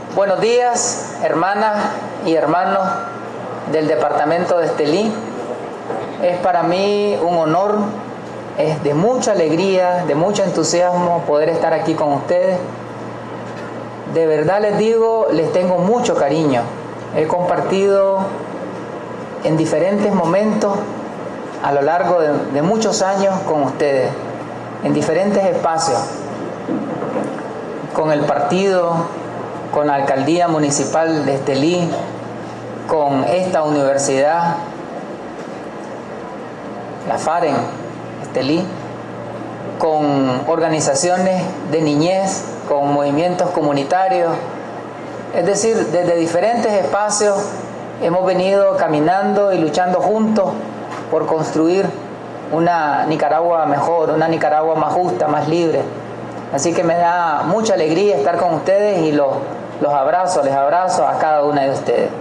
Buenos días, hermanas y hermanos del departamento de Estelí. Es para mí un honor, es de mucha alegría, de mucho entusiasmo poder estar aquí con ustedes. De verdad les digo, les tengo mucho cariño. He compartido en diferentes momentos a lo largo de muchos años con ustedes, en diferentes espacios, con el partido, con la alcaldía municipal de Estelí, con esta universidad, la FAREN Estelí, con organizaciones de niñez, con movimientos comunitarios. Es decir, desde diferentes espacios hemos venido caminando y luchando juntos por construir una Nicaragua mejor, una Nicaragua más justa, más libre. Así que me da mucha alegría estar con ustedes y los abrazo, les abrazo a cada una de ustedes.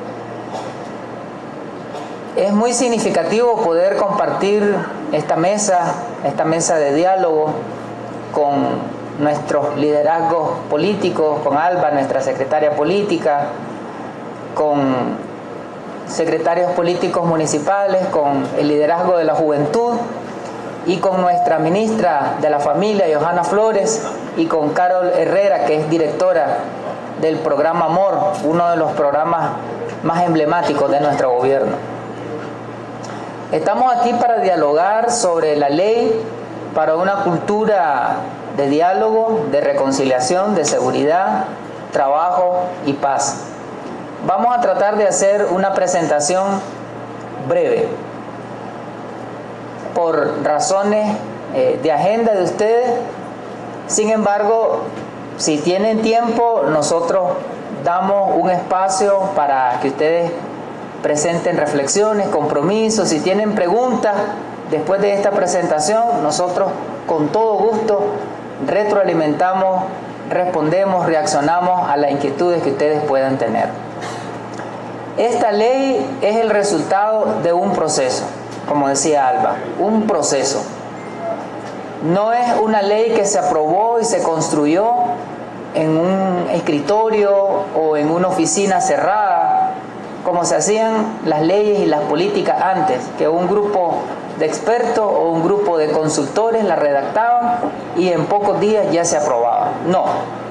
Es muy significativo poder compartir esta mesa de diálogo con nuestros liderazgos políticos, con Alba, nuestra secretaria política, con secretarios políticos municipales, con el liderazgo de la juventud y con nuestra ministra de la familia, Johanna Flores, y con Carol Herrera, que es directora del programa Amor, uno de los programas más emblemáticos de nuestro gobierno. Estamos aquí para dialogar sobre la ley para una cultura de diálogo, de reconciliación, de seguridad, trabajo y paz. Vamos a tratar de hacer una presentación breve. Por razones de agenda de ustedes, sin embargo, si tienen tiempo, nosotros damos un espacio para que ustedes presenten reflexiones, compromisos. Si tienen preguntas después de esta presentación, nosotros con todo gusto retroalimentamos, respondemos, reaccionamos a las inquietudes que ustedes puedan tener. Esta ley es el resultado de un proceso, como decía Alba, un proceso. No es una ley que se aprobó y se construyó en un escritorio o en una oficina cerrada, como se hacían las leyes y las políticas antes, que un grupo de expertos o un grupo de consultores la redactaban y en pocos días ya se aprobaba. No.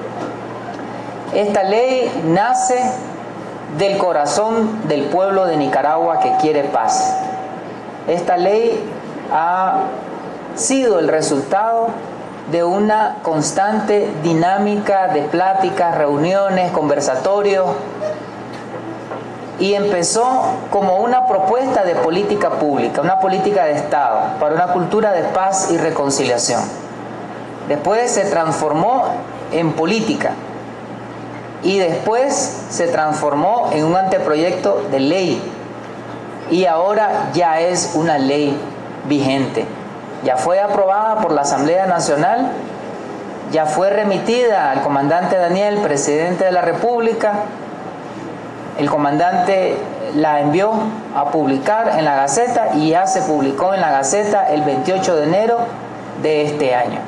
Esta ley nace del corazón del pueblo de Nicaragua que quiere paz. Esta ley ha sido el resultado de una constante dinámica de pláticas, reuniones, conversatorios, y empezó como una propuesta de política pública, una política de Estado para una cultura de paz y reconciliación. Después se transformó en política y después se transformó en un anteproyecto de ley y ahora ya es una ley vigente. Ya fue aprobada por la Asamblea Nacional, ya fue remitida al comandante Daniel, presidente de la República. El comandante la envió a publicar en la Gaceta y ya se publicó en la Gaceta el 28 de enero de este año.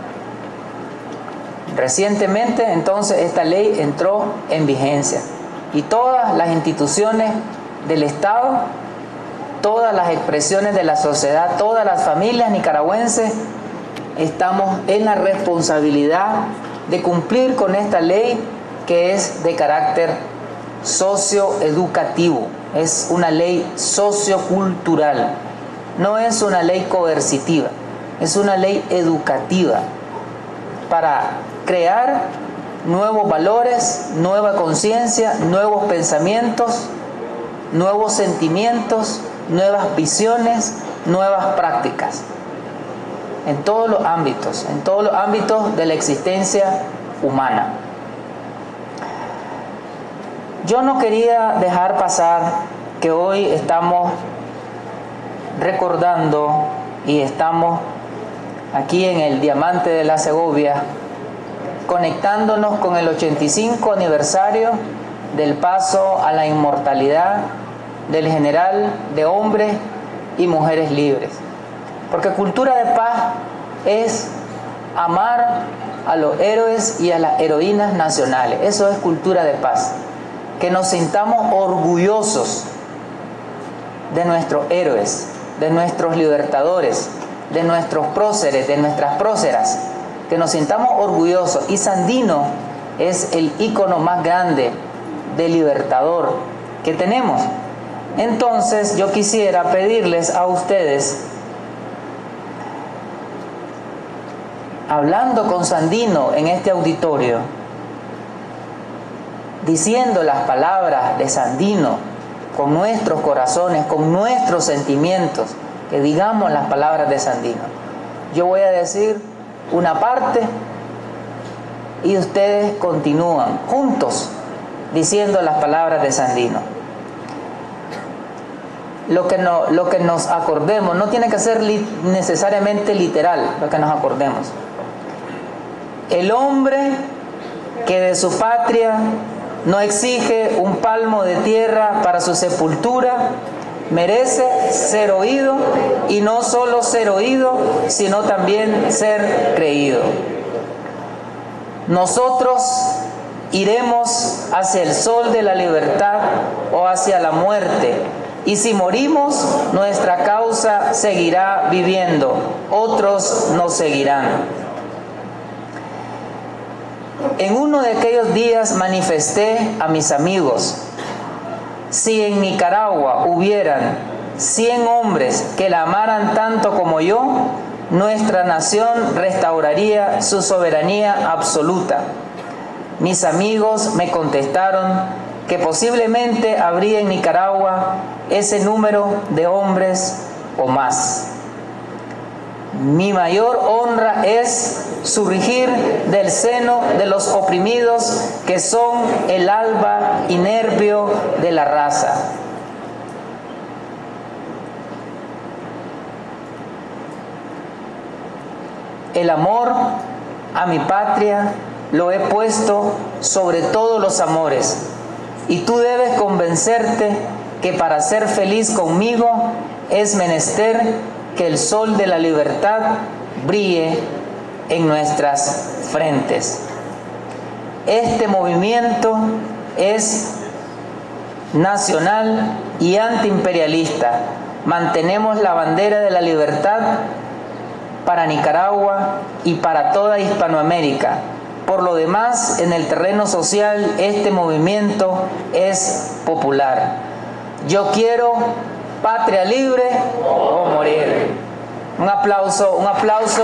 Recientemente, entonces, esta ley entró en vigencia y todas las instituciones del Estado, todas las expresiones de la sociedad, todas las familias nicaragüenses estamos en la responsabilidad de cumplir con esta ley que es de carácter socioeducativo, es una ley sociocultural, no es una ley coercitiva, es una ley educativa para crear nuevos valores, nueva conciencia, nuevos pensamientos, nuevos sentimientos, nuevas visiones, nuevas prácticas, en todos los ámbitos de la existencia humana. Yo no quería dejar pasar que hoy estamos recordando y estamos aquí en el Diamante de la Segovia, conectándonos con el 85 aniversario del paso a la inmortalidad del general de hombres y mujeres libres. Porque cultura de paz es amar a los héroes y a las heroínas nacionales. Eso es cultura de paz. Que nos sintamos orgullosos de nuestros héroes, de nuestros libertadores, de nuestros próceres, de nuestras próceras. Que nos sintamos orgullosos. Y Sandino es el ícono más grande de libertador que tenemos. Entonces yo quisiera pedirles a ustedes, hablando con Sandino en este auditorio, diciendo las palabras de Sandino con nuestros corazones, con nuestros sentimientos, que digamos las palabras de Sandino. Yo voy a decir una parte y ustedes continúan juntos diciendo las palabras de Sandino. Lo que nos acordemos, no tiene que ser necesariamente literal lo que nos acordemos. El hombre que de su patria no exige un palmo de tierra para su sepultura, merece ser oído, y no solo ser oído, sino también ser creído. Nosotros iremos hacia el sol de la libertad o hacia la muerte, y si morimos, nuestra causa seguirá viviendo, otros nos seguirán. En uno de aquellos días manifesté a mis amigos: si en Nicaragua hubieran 100 hombres que la amaran tanto como yo, nuestra nación restauraría su soberanía absoluta. Mis amigos me contestaron que posiblemente habría en Nicaragua ese número de hombres o más. Mi mayor honra es surgir del seno de los oprimidos, que son el alba y nervio de la raza. El amor a mi patria lo he puesto sobre todos los amores, y tú debes convencerte que para ser feliz conmigo es menester que el sol de la libertad brille en nuestras frentes. Este movimiento es nacional y antiimperialista. Mantenemos la bandera de la libertad para Nicaragua y para toda Hispanoamérica. Por lo demás, en el terreno social, este movimiento es popular. Yo quiero patria libre o morir. Un aplauso, un aplauso.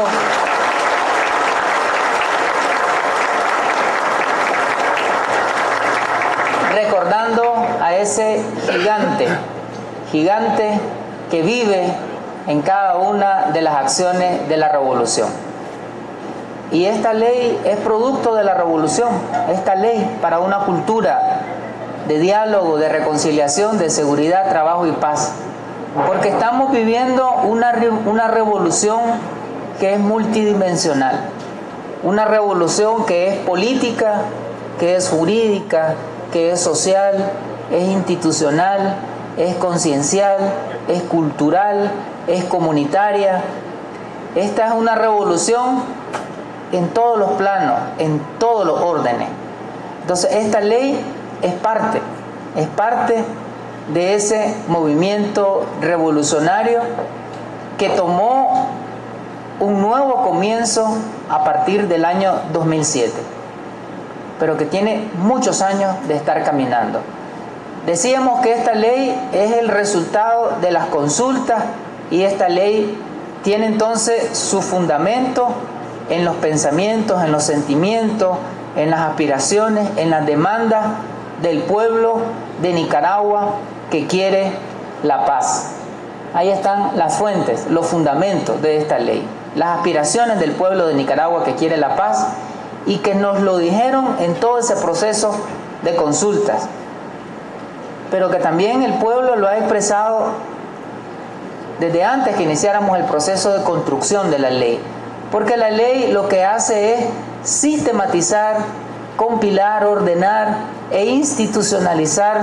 Recordando a ese gigante que vive en cada una de las acciones de la revolución. Y esta ley es producto de la revolución, esta ley para una cultura de diálogo, de reconciliación, de seguridad, trabajo y paz. Porque estamos viviendo una revolución que es multidimensional, una revolución que es política, que es jurídica, que es social, es institucional, es conciencial, es cultural, es comunitaria. Esta es una revolución en todos los planos, en todos los órdenes. Entonces esta ley es parte de ese movimiento revolucionario que tomó un nuevo comienzo a partir del año 2007, pero que tiene muchos años de estar caminando. Decíamos que esta ley es el resultado de las consultas, y esta ley tiene entonces su fundamento en los pensamientos, en los sentimientos, en las aspiraciones, en las demandas del pueblo de Nicaragua que quiere la paz. Ahí están las fuentes, los fundamentos de esta ley, las aspiraciones del pueblo de Nicaragua que quiere la paz, y que nos lo dijeron en todo ese proceso de consultas, pero que también el pueblo lo ha expresado desde antes que iniciáramos el proceso de construcción de la ley. Porque la ley lo que hace es sistematizar, compilar, ordenar e institucionalizar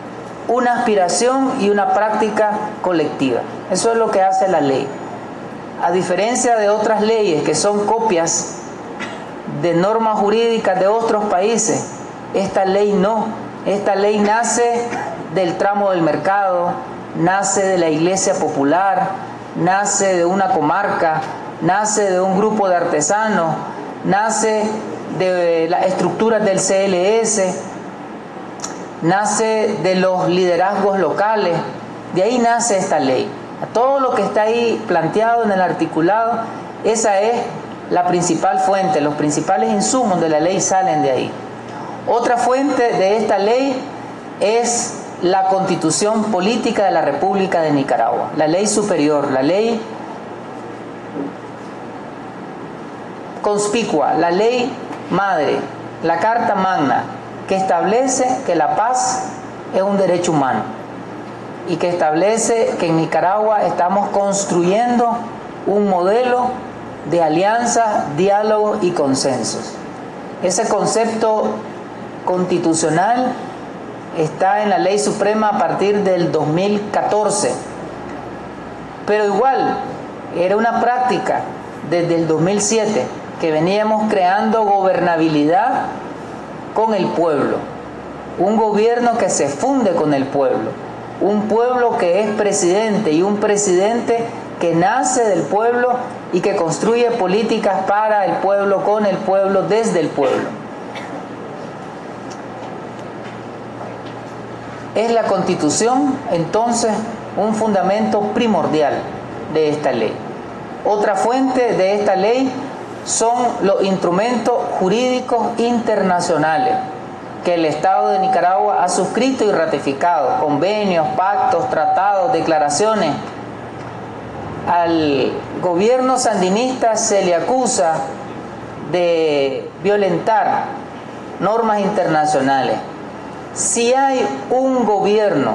una aspiración y una práctica colectiva. Eso es lo que hace la ley. a diferencia de otras leyes que son copias de normas jurídicas de otros países, esta ley no. Esta ley nace del tramo del mercado, nace de la iglesia popular, nace de una comarca, nace de un grupo de artesanos, nace de las estructuras del CLS, nace de los liderazgos locales. De ahí nace esta ley. Todo lo que está ahí planteado en el articulado, esa es la principal fuente, los principales insumos de la ley salen de ahí. Otra fuente de esta ley es la Constitución Política de la República de Nicaragua, la ley superior, la ley conspicua, la ley madre, la Carta Magna, que establece que la paz es un derecho humano y que establece que en Nicaragua estamos construyendo un modelo de alianza, diálogo y consensos. Ese concepto constitucional está en la Ley Suprema a partir del 2014, pero igual era una práctica desde el 2007 que veníamos creando gobernabilidad con el pueblo, un gobierno que se funde con el pueblo, un pueblo que es presidente y un presidente que nace del pueblo y que construye políticas para el pueblo, con el pueblo, desde el pueblo. Es la Constitución, entonces, un fundamento primordial de esta ley. Otra fuente de esta ley son los instrumentos jurídicos internacionales que el Estado de Nicaragua ha suscrito y ratificado, convenios, pactos, tratados, declaraciones. Al gobierno sandinista se le acusa de violentar normas internacionales. Si hay un gobierno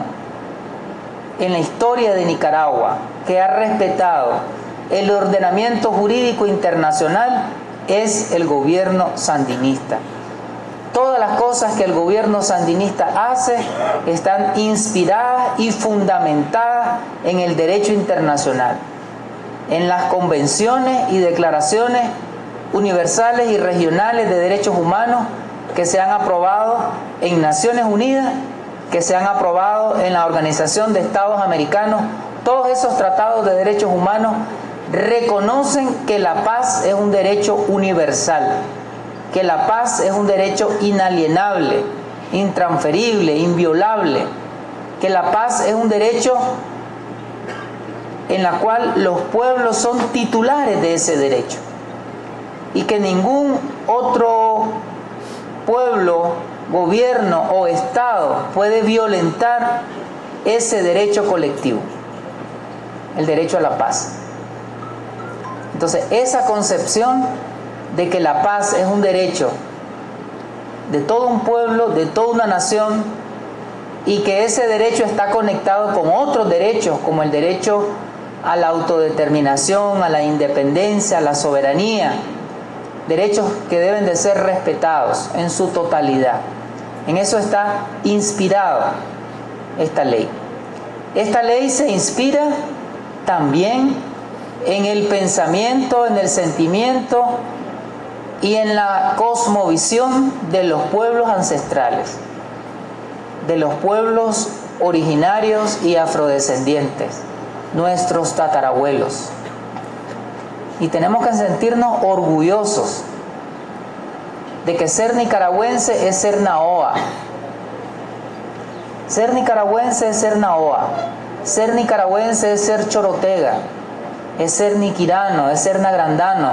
en la historia de Nicaragua que ha respetado el ordenamiento jurídico internacional, es el gobierno sandinista. Todas las cosas que el gobierno sandinista hace están inspiradas y fundamentadas en el derecho internacional, en las convenciones y declaraciones universales y regionales de derechos humanos que se han aprobado en Naciones Unidas, que se han aprobado en la Organización de Estados Americanos. Todos esos tratados de derechos humanos reconocen que la paz es un derecho universal, que la paz es un derecho inalienable, intransferible, inviolable, que la paz es un derecho en la cual los pueblos son titulares de ese derecho y que ningún otro pueblo, gobierno o Estado puede violentar ese derecho colectivo, el derecho a la paz. Entonces, esa concepción de que la paz es un derecho de todo un pueblo, de toda una nación, y que ese derecho está conectado con otros derechos, como el derecho a la autodeterminación, a la independencia, a la soberanía, derechos que deben de ser respetados en su totalidad. En eso está inspirado esta ley. Esta ley se inspira también en el pensamiento, en el sentimiento y en la cosmovisión de los pueblos ancestrales, de los pueblos originarios y afrodescendientes, nuestros tatarabuelos. Y tenemos que sentirnos orgullosos de que ser nicaragüense es ser naoa. Ser nicaragüense es ser naoa. Ser nicaragüense es ser chorotega, es ser niquirano, es ser nagrandano,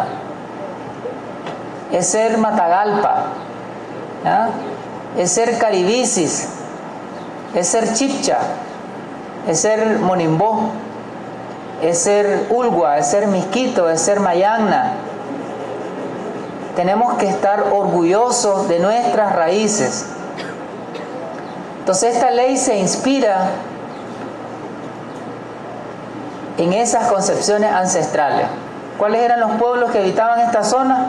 es ser matagalpa, ¿ah? Es ser caribicis, es ser chipcha, es ser monimbó, es ser ulgua, es ser misquito, es ser mayagna. Tenemos que estar orgullosos de nuestras raíces. Entonces esta ley se inspira en esas concepciones ancestrales. ¿Cuáles eran los pueblos que habitaban esta zona?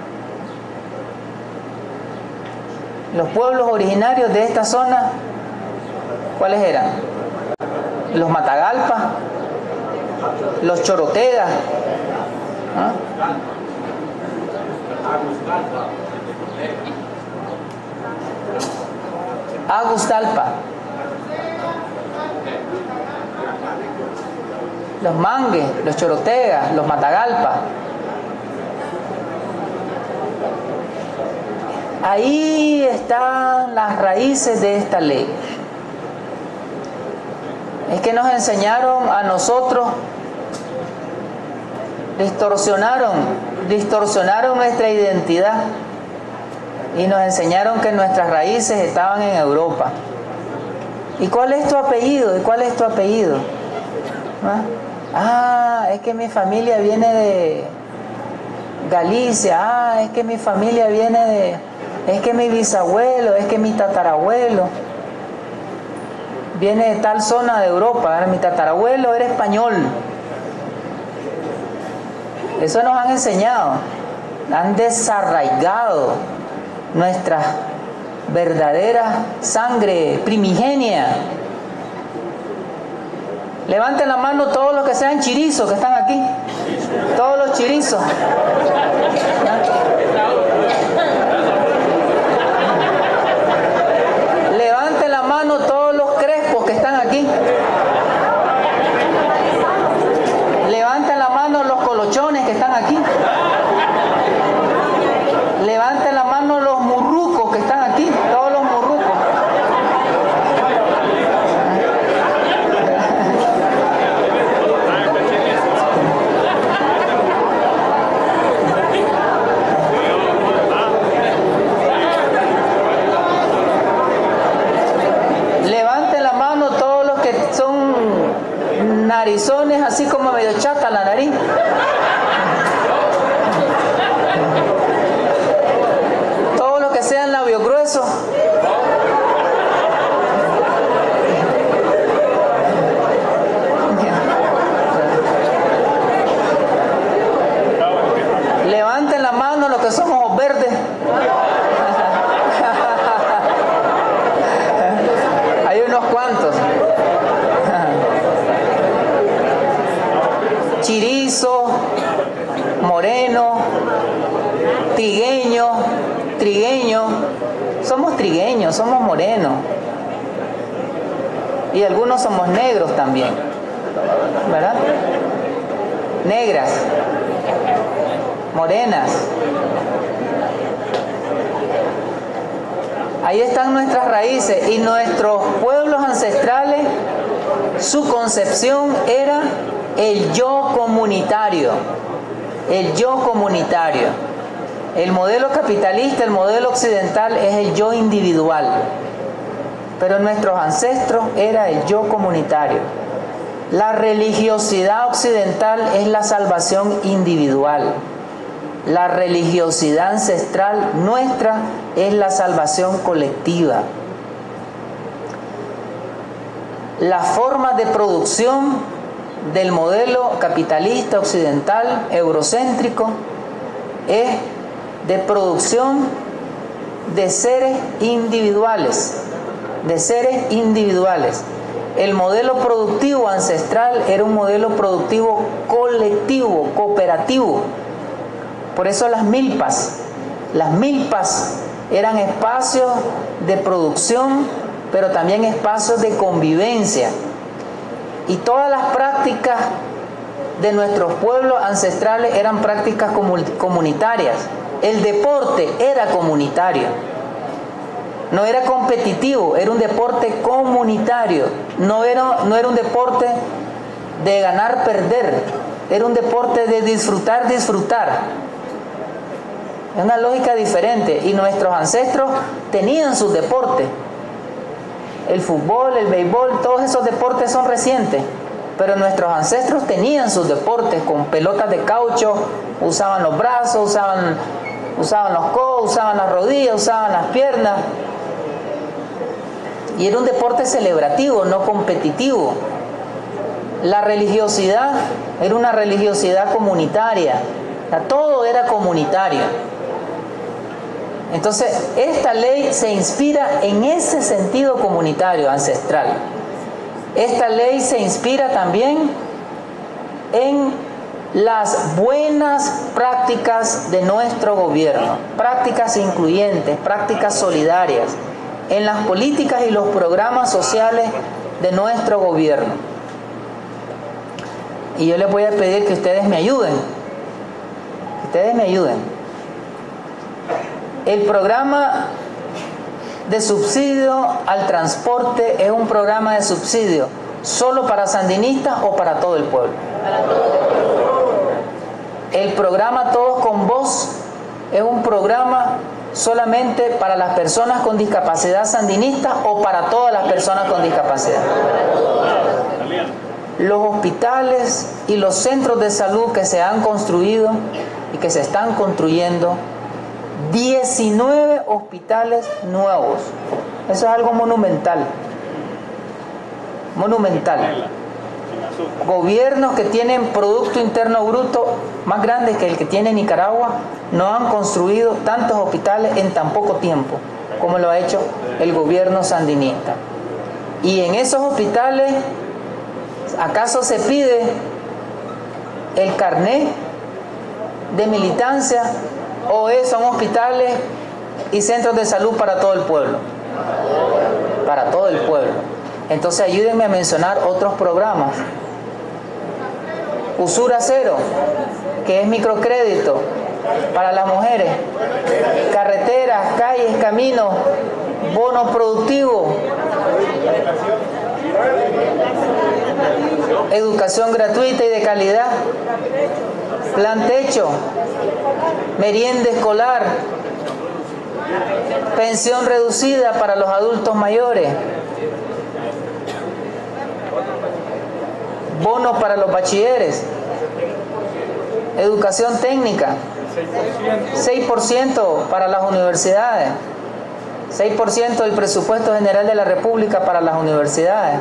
Los pueblos originarios de esta zona, ¿cuáles eran? Los matagalpas, los chorotegas, ¿Ah? Agustalpa, los Mangues, los Chorotegas, los Matagalpa. Ahí están las raíces de esta ley. Es que nos enseñaron a nosotros, distorsionaron nuestra identidad y nos enseñaron que nuestras raíces estaban en Europa. ¿Y cuál es tu apellido? ¿Y cuál es tu apellido? Es que mi familia viene de Galicia. Es que mi familia viene de... Es que mi bisabuelo, es que mi tatarabuelo viene de tal zona de Europa. Mi tatarabuelo era español. Eso nos han enseñado. Han desarraigado nuestra verdadera sangre primigenia. Levanten la mano todos los que sean chirizos que están aquí. Todos los chirizos. Levanten la mano todos los crespos que están aquí. Levanten la mano los colochones que están aquí. Levanten la mano los murrucos que están aquí. Todos los murrucos. Levanten la mano todos los que son narizones, así como medio chata la nariz. Todos los que sean labios gruesos. Levanten la mano los que son ojos verdes. Hay unos cuantos. Chirizo, moreno, trigueño. Somos trigueños, somos morenos. Y algunos somos negros también, ¿verdad? Negras, morenas. Ahí están nuestras raíces y nuestros pueblos ancestrales, su concepción era el yo comunitario. El yo comunitario. El modelo capitalista, el modelo occidental es el yo individual. Pero nuestros ancestros era el yo comunitario. La religiosidad occidental es la salvación individual. La religiosidad ancestral nuestra es la salvación colectiva. La forma de producción del modelo capitalista occidental eurocéntrico es de producción de seres individuales, El modelo productivo ancestral era un modelo productivo colectivo, cooperativo. Por eso las milpas eran espacios de producción, pero también espacios de convivencia. Y todas las prácticas de nuestros pueblos ancestrales eran prácticas comunitarias. El deporte era comunitario. No era competitivo, era un deporte comunitario. No era un deporte de ganar, perder. Era un deporte de disfrutar. Es una lógica diferente. Y nuestros ancestros tenían sus deportes. El fútbol, el béisbol, todos esos deportes son recientes. Pero nuestros ancestros tenían sus deportes con pelotas de caucho, usaban los brazos, usaban los codos, usaban las rodillas, usaban las piernas. Y era un deporte celebrativo, no competitivo. La religiosidad era una religiosidad comunitaria. O sea, todo era comunitario. Entonces, esta ley se inspira en ese sentido comunitario ancestral. Esta ley se inspira también en las buenas prácticas de nuestro gobierno, prácticas incluyentes, prácticas solidarias, en las políticas y los programas sociales de nuestro gobierno. Y yo les voy a pedir que ustedes me ayuden. El programa de subsidio al transporte es un programa de subsidio solo para sandinistas o para todo el pueblo. El programa Todos con Voz es un programa solamente para las personas con discapacidad sandinistas o para todas las personas con discapacidad. Los hospitales y los centros de salud que se han construido y que se están construyendo, 19 hospitales nuevos. Eso es algo monumental. Monumental. Gobiernos que tienen Producto Interno Bruto más grande que el que tiene Nicaragua no han construido tantos hospitales en tan poco tiempo como lo ha hecho el gobierno sandinista. Y en esos hospitales, ¿acaso se pide el carnet de militancia o son hospitales y centros de salud para todo el pueblo? Para todo el pueblo. Entonces ayúdenme a mencionar otros programas. Usura Cero, que es microcrédito para las mujeres. Carreteras, calles, caminos, bonos productivos. Educación gratuita y de calidad. Plan techo. Merienda escolar. Pensión reducida para los adultos mayores. Bonos para los bachilleres. Educación técnica. 6% para las universidades. 6% del presupuesto general de la República para las universidades.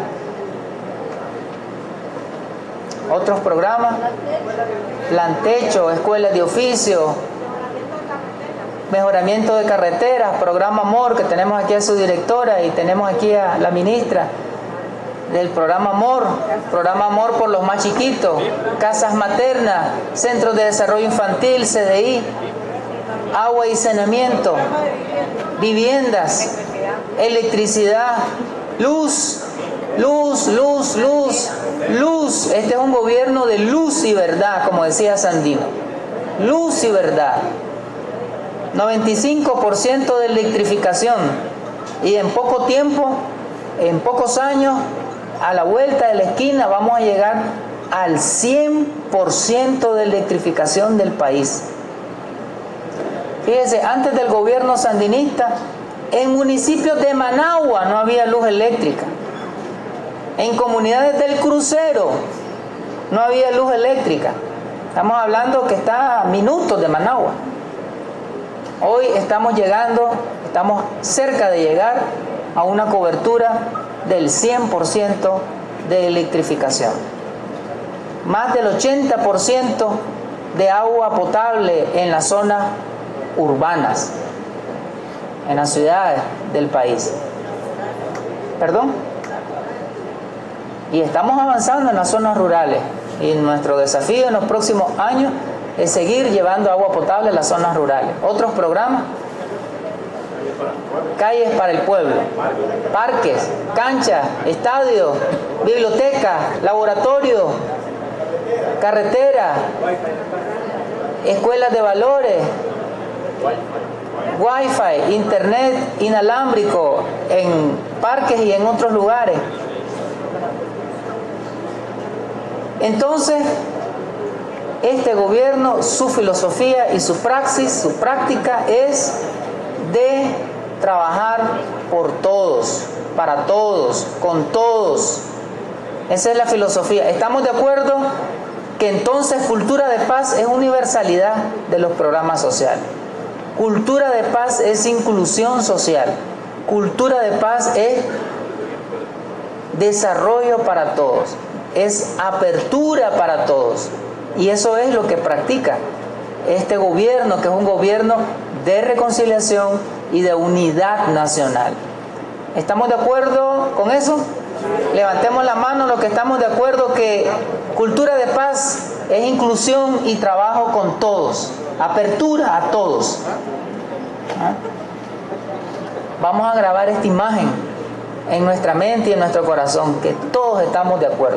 Otros programas. Plan techo, escuelas de oficio. Mejoramiento de carreteras. Programa Amor, que tenemos aquí a su directora y tenemos aquí a la ministra del programa Amor por los más chiquitos, casas maternas, centros de desarrollo infantil, CDI, agua y saneamiento, viviendas, electricidad, luz. Este es un gobierno de luz y verdad, como decía Sandino. Luz y verdad. 95% de electrificación. Y en poco tiempo, en pocos años, a la vuelta de la esquina vamos a llegar al 100% de electrificación del país. Fíjese, antes del gobierno sandinista, en municipios de Managua no había luz eléctrica. En comunidades del Crucero no había luz eléctrica. Estamos hablando que está a minutos de Managua. Hoy estamos cerca de llegar a una cobertura del 100% de electrificación. Más del 80% de agua potable en las zonas urbanas, en las ciudades del país. ¿Perdón? Y estamos avanzando en las zonas rurales. Y nuestro desafío en los próximos años es seguir llevando agua potable a las zonas rurales. Otros programas: calles para el pueblo, parques, canchas, estadios, bibliotecas, laboratorios, carreteras, escuelas de valores, wifi, internet inalámbrico en parques y en otros lugares. Entonces, este gobierno, su filosofía y su praxis, su práctica es de trabajar por todos, para todos, con todos. Esa es la filosofía. ¿Estamos de acuerdo que entonces cultura de paz es universalidad de los programas sociales? Cultura de paz es inclusión social. Cultura de paz es desarrollo para todos, es apertura para todos. Y eso es lo que practica este gobierno, que es un gobierno de reconciliación y de unidad nacional. ¿Estamos de acuerdo con eso? Levantemos la mano los que estamos de acuerdo que cultura de paz es inclusión y trabajo con todos, apertura a todos. ¿Ah? Vamos a grabar esta imagen en nuestra mente y en nuestro corazón, que todos estamos de acuerdo.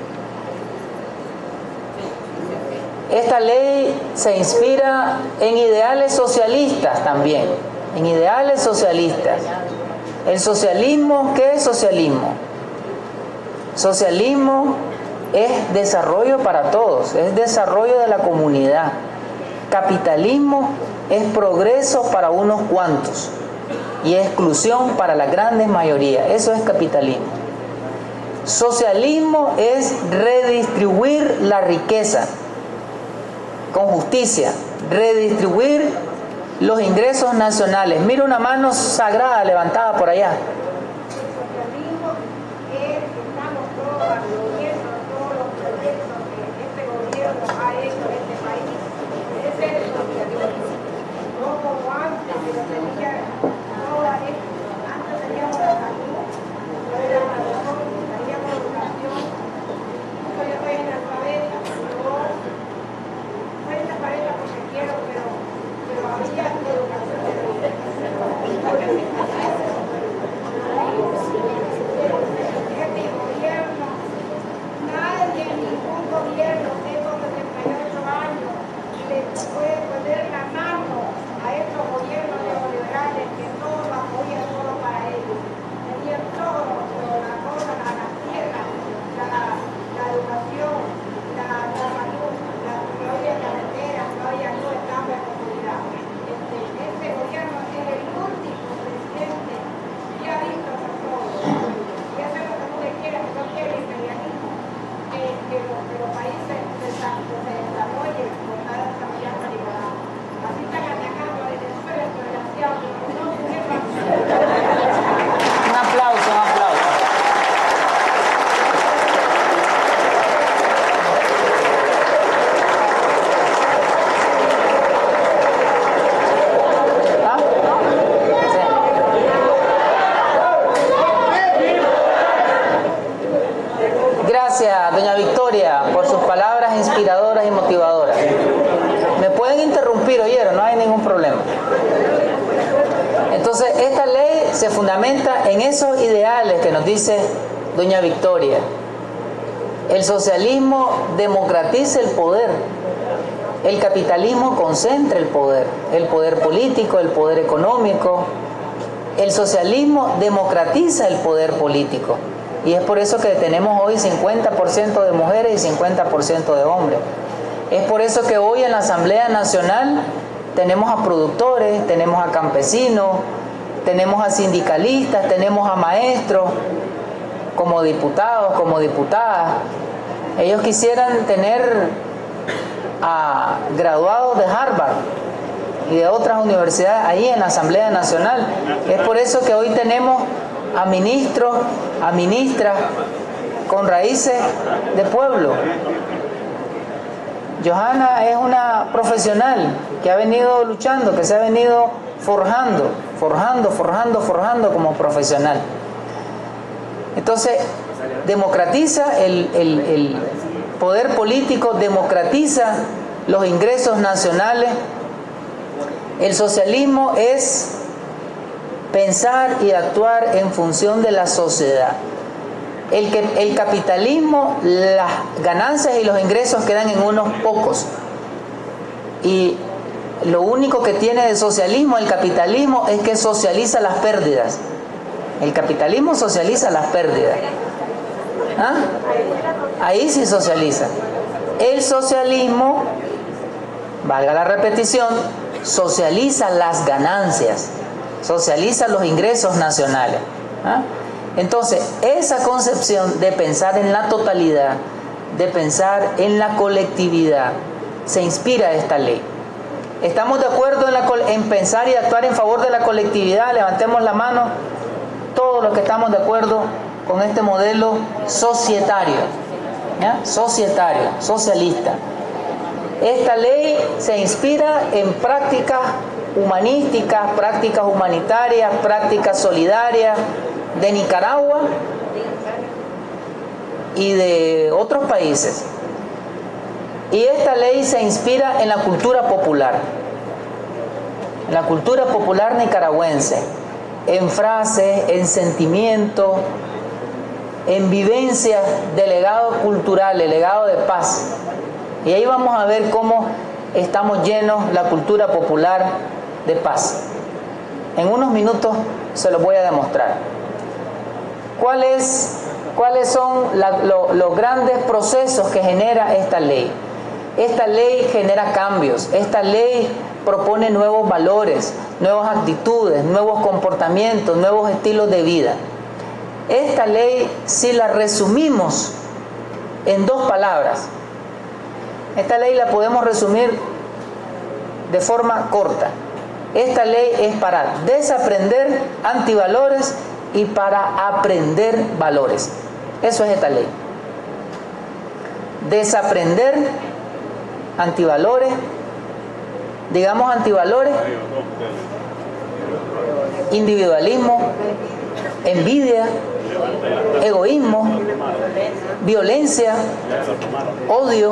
Esta ley se inspira en ideales socialistas también, en ideales socialistas. El socialismo, ¿qué es socialismo? Socialismo es desarrollo para todos, es desarrollo de la comunidad. Capitalismo es progreso para unos cuantos y exclusión para la gran mayoría. Eso es capitalismo. Socialismo es redistribuir la riqueza con justicia, redistribuir los ingresos nacionales. Mira una mano sagrada levantada por allá. Socialismo es que estamos todos aplaudiendo todos los proyectos que este gobierno ha hecho en este país. Ese es el socialismo. No como antes, que lo tenía toda esto. Antes teníamos la salud, no era la razón, teníamos educación. Yo soy analfabeta, yo soy analfabeta porque quiero, pero había educación de este gobierno, nadie, ningún gobierno tengo 78 años y le puede poner la mano a estos gobiernos neoliberales que todo lo apoyan todo para ellos. Tenían todo, la cosa, la tierra, la educación, la salud, no había carreteras, no había luz, cambio de comunidad. Este gobierno es el último presidente que ha visto por todo. Y eso es lo que tú le quieres, que no quiere imperialismo, que los países se desarrollen, como está desarrollando Nicaragua. Así están atacando desde súper desgraciado, pero no sepan. Un aplauso, un aplauso. Gracias, doña Victoria, por sus palabras inspiradoras y motivadoras. Me pueden interrumpir, oyeron, no hay ningún problema. Entonces, esta ley se fundamenta en esos ideales que nos dice doña Victoria. El socialismo democratiza el poder. El capitalismo concentra el poder político, el poder económico. El socialismo democratiza el poder político. Y es por eso que tenemos hoy 50% de mujeres y 50% de hombres. Es por eso que hoy en la Asamblea Nacional tenemos a productores, tenemos a campesinos, tenemos a sindicalistas, tenemos a maestros, como diputados, como diputadas. Ellos quisieran tener a graduados de Harvard y de otras universidades ahí en la Asamblea Nacional. Es por eso que hoy tenemos a ministros, a ministras con raíces de pueblo. Johanna es una profesional que ha venido luchando, que se ha venido forjando como profesional. Entonces, democratiza el poder político, democratiza los ingresos nacionales. El socialismo es pensar y actuar en función de la sociedad. El capitalismo, las ganancias y los ingresos quedan en unos pocos. Y lo único que tiene de socialismo el capitalismo es que socializa las pérdidas. El capitalismo socializa las pérdidas. ¿Ah? Ahí sí socializa. El socialismo, valga la repetición, socializa las ganancias, socializa los ingresos nacionales. ¿Ah? Entonces, esa concepción de pensar en la totalidad, de pensar en la colectividad, se inspira de esta ley. ¿Estamos de acuerdo en pensar y actuar en favor de la colectividad? Levantemos la mano todos los que estamos de acuerdo con este modelo societario, ¿ya? Societario, socialista. Esta ley se inspira en prácticas humanísticas, prácticas humanitarias, prácticas solidarias de Nicaragua y de otros países. Y esta ley se inspira en la cultura popular nicaragüense, en frases, en sentimiento, en vivencia de legado cultural, el legado de paz. Y ahí vamos a ver cómo estamos llenos la cultura popular de paz. En unos minutos se los voy a demostrar. ¿Cuáles son los grandes procesos que genera esta ley? Esta ley genera cambios, esta ley propone nuevos valores, nuevas actitudes, nuevos comportamientos, nuevos estilos de vida. Esta ley, si la resumimos en 2 palabras, esta ley la podemos resumir de forma corta. Esta ley es para desaprender antivalores y para aprender valores. Eso es esta ley. Desaprender antivalores, digamos antivalores, individualismo, envidia, egoísmo, violencia, odio,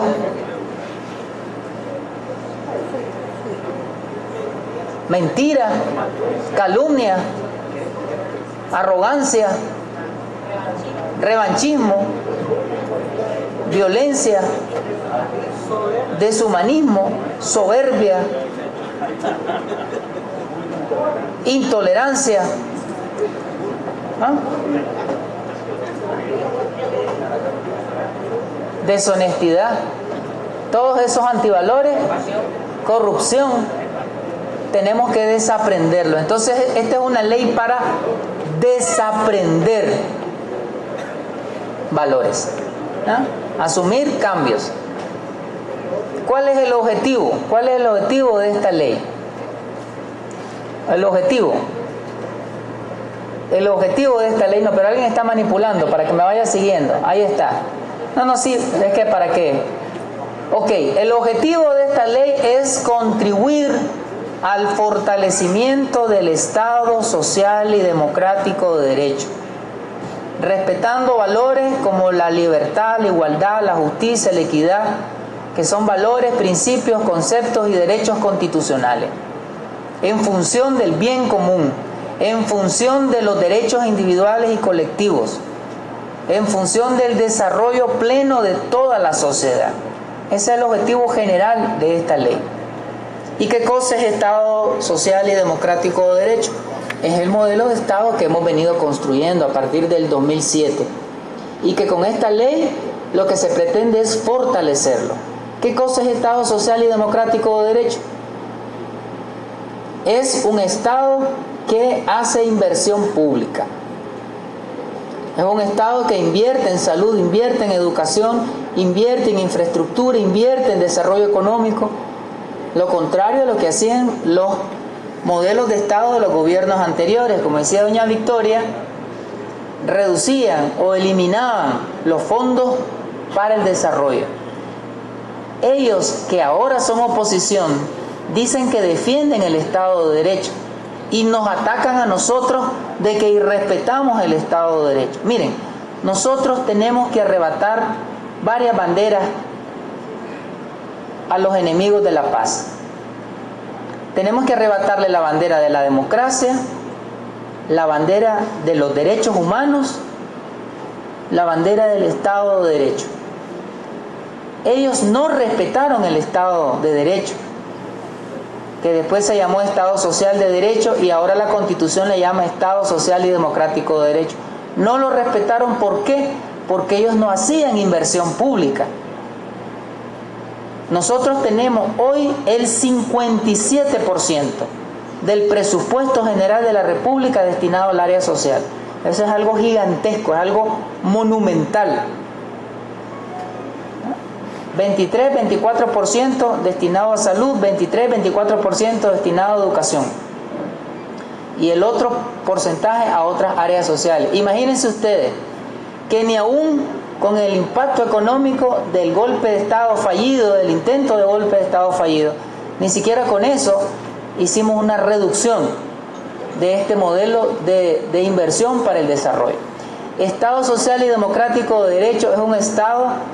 mentira, calumnia, arrogancia, revanchismo, violencia, deshumanismo, soberbia, intolerancia, deshonestidad, todos esos antivalores, corrupción, tenemos que desaprenderlo. Entonces, esta es una ley para desaprender valores, asumir cambios. ¿Cuál es el objetivo? ¿Cuál es el objetivo de esta ley? El objetivo de esta ley, no, pero alguien está manipulando para que me vaya siguiendo. Ahí está. No, sí, es que para qué. Ok, el objetivo de esta ley es contribuir al fortalecimiento del Estado social y democrático de derecho, respetando valores como la libertad, la igualdad, la justicia, la equidad, que son valores, principios, conceptos y derechos constitucionales, en función del bien común, en función de los derechos individuales y colectivos, en función del desarrollo pleno de toda la sociedad. Ese es el objetivo general de esta ley. ¿Y qué cosa es Estado social y democrático de derecho? Es el modelo de Estado que hemos venido construyendo a partir del 2007 y que con esta ley lo que se pretende es fortalecerlo. ¿Qué cosa es Estado social y democrático de derecho? Es un Estado que hace inversión pública. Es un Estado que invierte en salud, invierte en educación, invierte en infraestructura, invierte en desarrollo económico. Lo contrario a lo que hacían los modelos de Estado de los gobiernos anteriores. Como decía doña Victoria, reducían o eliminaban los fondos para el desarrollo. Ellos, que ahora son oposición, dicen que defienden el Estado de Derecho y nos atacan a nosotros de que irrespetamos el Estado de Derecho. Miren, nosotros tenemos que arrebatar varias banderas a los enemigos de la paz. Tenemos que arrebatarle la bandera de la democracia, la bandera de los derechos humanos, la bandera del Estado de Derecho. Ellos no respetaron el Estado de Derecho, que después se llamó Estado Social de Derecho y ahora la Constitución le llama Estado Social y Democrático de Derecho. No lo respetaron, ¿por qué? Porque ellos no hacían inversión pública. Nosotros tenemos hoy el 57% del presupuesto general de la República destinado al área social. Eso es algo gigantesco, es algo monumental. 23-24% destinado a salud, 23-24% destinado a educación. Y el otro porcentaje a otras áreas sociales. Imagínense ustedes que ni aún con el impacto económico del golpe de Estado fallido, del intento de golpe de Estado fallido, ni siquiera con eso hicimos una reducción de este modelo de inversión para el desarrollo. Estado social y democrático de derecho es un Estado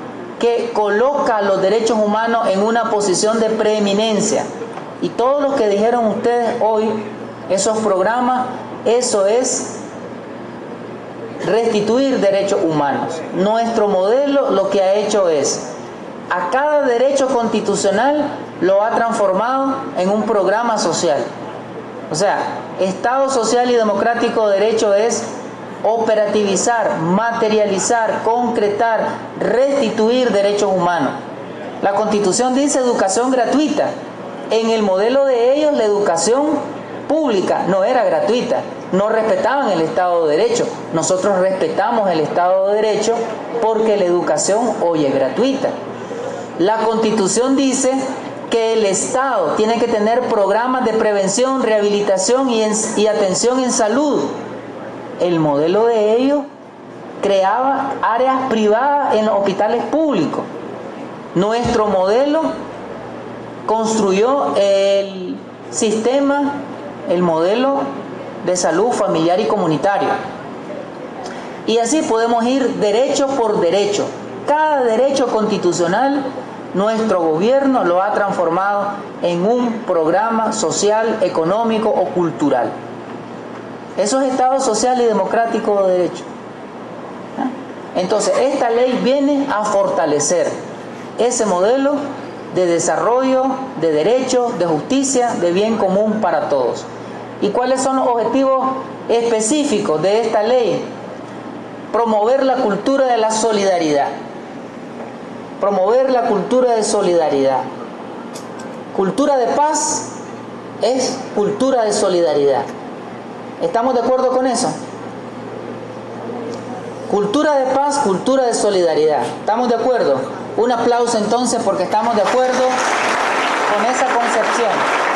que coloca los derechos humanos en una posición de preeminencia. Y todo lo que dijeron ustedes hoy, esos programas, eso es restituir derechos humanos. Nuestro modelo lo que ha hecho es, a cada derecho constitucional lo ha transformado en un programa social. O sea, Estado social y democrático de derecho es operativizar, materializar, concretar, restituir derechos humanos. La Constitución dice educación gratuita. En el modelo de ellos, la educación pública no era gratuita, no respetaban el Estado de Derecho. Nosotros respetamos el Estado de Derecho porque la educación hoy es gratuita. La Constitución dice que el Estado tiene que tener programas de prevención, rehabilitación y atención en salud. El modelo de ellos creaba áreas privadas en los hospitales públicos. Nuestro modelo construyó el sistema, el modelo de salud familiar y comunitario. Y así podemos ir derecho por derecho. Cada derecho constitucional, nuestro gobierno lo ha transformado en un programa social, económico o cultural. Eso es Estado social y democrático de derecho. Entonces, esta ley viene a fortalecer ese modelo de desarrollo, de derecho, de justicia, de bien común para todos. ¿Y cuáles son los objetivos específicos de esta ley? Promover la cultura de la solidaridad. Promover la cultura de solidaridad. Cultura de paz es cultura de solidaridad. ¿Estamos de acuerdo con eso? Cultura de paz, cultura de solidaridad. ¿Estamos de acuerdo? Un aplauso entonces porque estamos de acuerdo con esa concepción.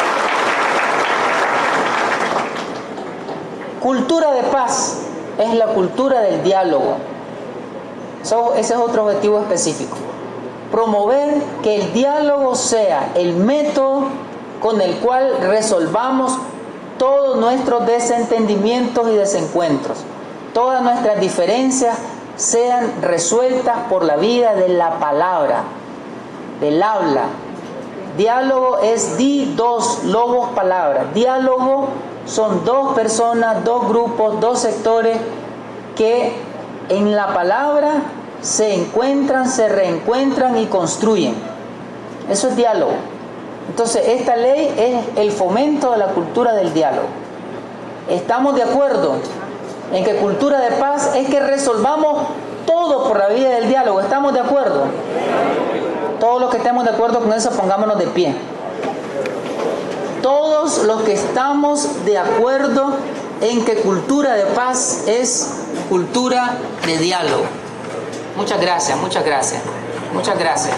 Cultura de paz es la cultura del diálogo. Ese es otro objetivo específico. Promover que el diálogo sea el método con el cual resolvamos todos nuestros desentendimientos y desencuentros. Todas nuestras diferencias sean resueltas por la vía de la palabra, del habla. Diálogo es dos, logos, palabras. Diálogo son dos personas, dos grupos, dos sectores que en la palabra se encuentran, se reencuentran y construyen. Eso es diálogo. Entonces, esta ley es el fomento de la cultura del diálogo. ¿Estamos de acuerdo en que cultura de paz es que resolvamos todo por la vía del diálogo? ¿Estamos de acuerdo? Todos los que estemos de acuerdo con eso, pongámonos de pie. Todos los que estamos de acuerdo en que cultura de paz es cultura de diálogo. Muchas gracias, muchas gracias, muchas gracias.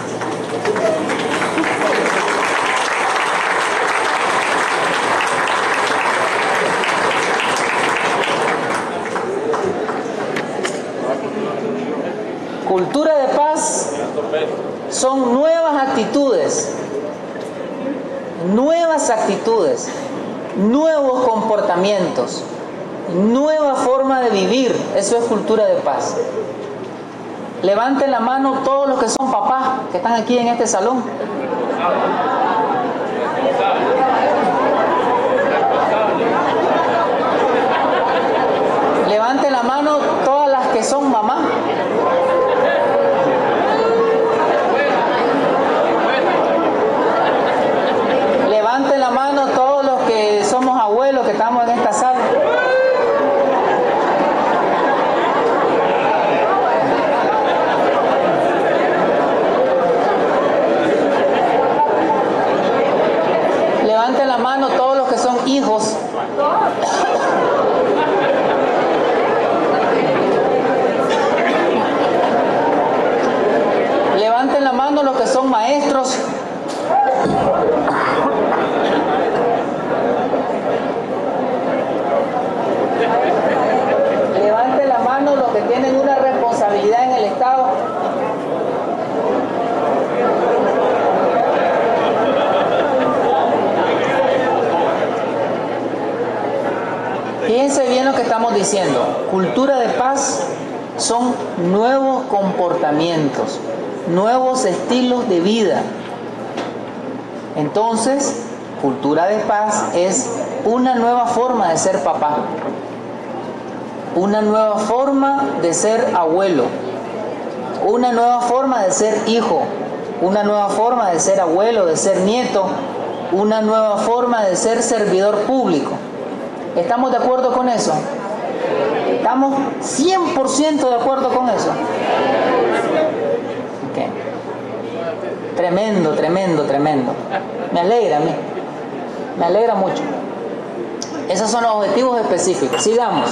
Cultura de paz son nuevas actitudes, nuevos comportamientos, nueva forma de vivir. Eso es cultura de paz. Levanten la mano todos los que son papás, que están aquí en este salón. Levanten la mano todas las que son mamás. Levanten la mano todos los que somos abuelos, que estamos en esta sala. Levanten la mano todos los que son hijos. Levanten la mano los que son maestros. Levanten la mano los que tienen una responsabilidad en el Estado. Fíjense bien lo que estamos diciendo. Cultura de paz son nuevos comportamientos, nuevos estilos de vida. Entonces, cultura de paz es una nueva forma de ser papá, una nueva forma de ser abuelo, una nueva forma de ser hijo, una nueva forma de ser abuelo, de ser nieto, una nueva forma de ser servidor público. ¿Estamos de acuerdo con eso? ¿Estamos 100% de acuerdo con eso? Okay. Tremendo, tremendo, tremendo. Me alegra a mí. Me alegra mucho. Esos son los objetivos específicos. Sigamos.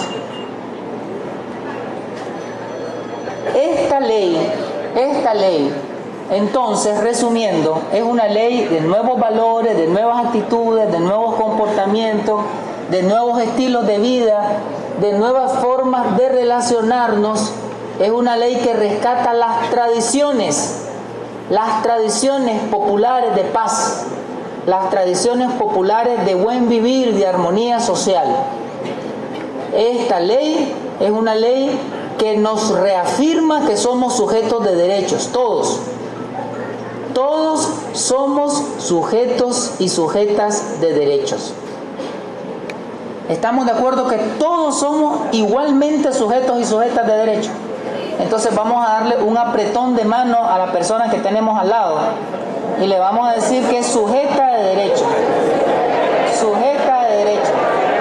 Esta ley, entonces, resumiendo, es una ley de nuevos valores, de nuevas actitudes, de nuevos comportamientos, de nuevos estilos de vida, de nuevas formas de relacionarnos. Es una ley que rescata las tradiciones populares de paz, las tradiciones populares de buen vivir, de armonía social. Esta ley es una ley que nos reafirma que somos sujetos de derechos, todos. Todos somos sujetos y sujetas de derechos. ¿Estamos de acuerdo que todos somos igualmente sujetos y sujetas de derechos? Entonces vamos a darle un apretón de mano a la persona que tenemos al lado y le vamos a decir que es sujeta de derecho. Sujeta de derecho.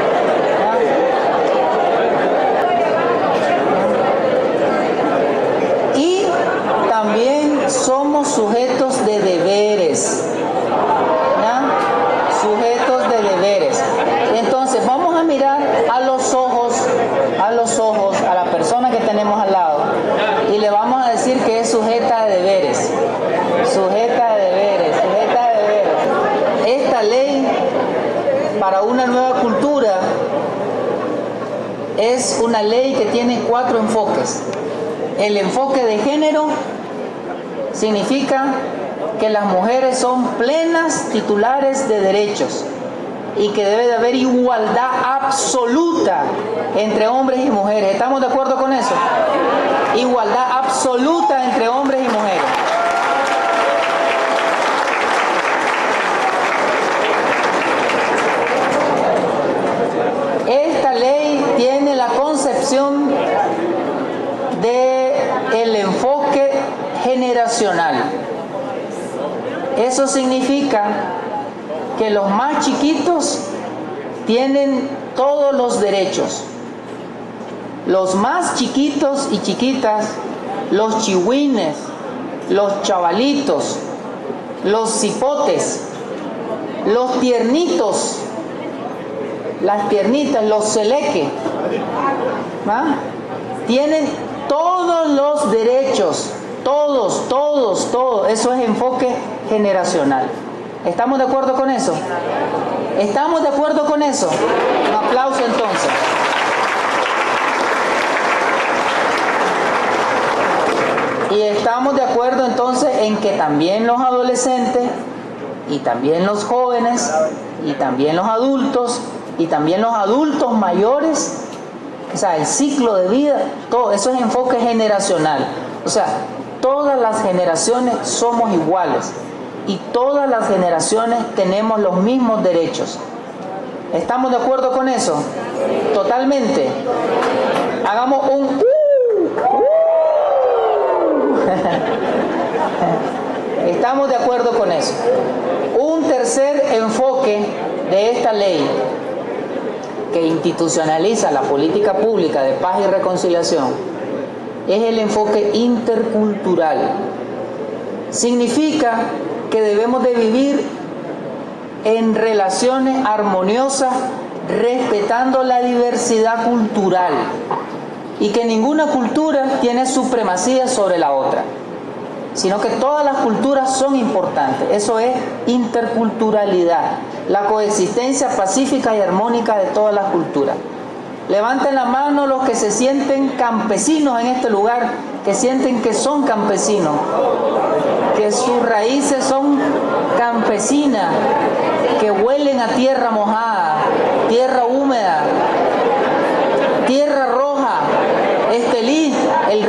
¿Ah? Y también somos sujetos de deberes. ¿Ah? Sujetos de deberes. Entonces vamos a mirar a los ojos a la persona que tenemos al lado y le vamos a decir que es sujeta de deberes. Sujeta de deberes, sujeta de deberes. Esta ley para una nueva cultura es una ley que tiene 4 enfoques. El enfoque de género significa que las mujeres son plenas titulares de derechos y que debe de haber igualdad absoluta entre hombres y mujeres. ¿Estamos de acuerdo con eso? Igualdad absoluta entre hombres y mujeres. Esta ley tiene la concepción del enfoque generacional. Eso significa que los más chiquitos tienen todos los derechos. Los más chiquitos y chiquitas, los chihuines, los chavalitos, los cipotes, los tiernitos, las tiernitas, los celeque, ¿va? Tienen todos los derechos, todos. Eso es enfoque generacional. ¿Estamos de acuerdo con eso? ¿Estamos de acuerdo con eso? Un aplauso entonces. Y estamos de acuerdo entonces en que también los adolescentes y también los jóvenes y también los adultos y también los adultos mayores, o sea, el ciclo de vida, todo eso es enfoque generacional. O sea, todas las generaciones somos iguales y todas las generaciones tenemos los mismos derechos. ¿Estamos de acuerdo con eso? Totalmente. Hagamos un Estamos de acuerdo con eso. Un tercer enfoque de esta ley que institucionaliza la política pública de paz y reconciliación es el enfoque intercultural. Significa que debemos de vivir en relaciones armoniosas, respetando la diversidad cultural, y que ninguna cultura tiene supremacía sobre la otra, sino que todas las culturas son importantes. Eso es interculturalidad, la coexistencia pacífica y armónica de todas las culturas. Levanten la mano los que se sienten campesinos en este lugar, que sienten que son campesinos, que sus raíces son campesinas, que huelen a tierra mojada, tierra húmeda, tierra roja. Estelí, el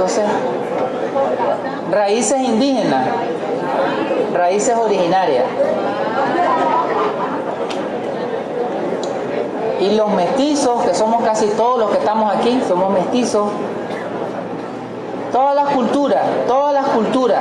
Entonces, raíces indígenas, raíces originarias. Y los mestizos, que somos casi todos los que estamos aquí, somos mestizos. Todas las culturas, todas las culturas.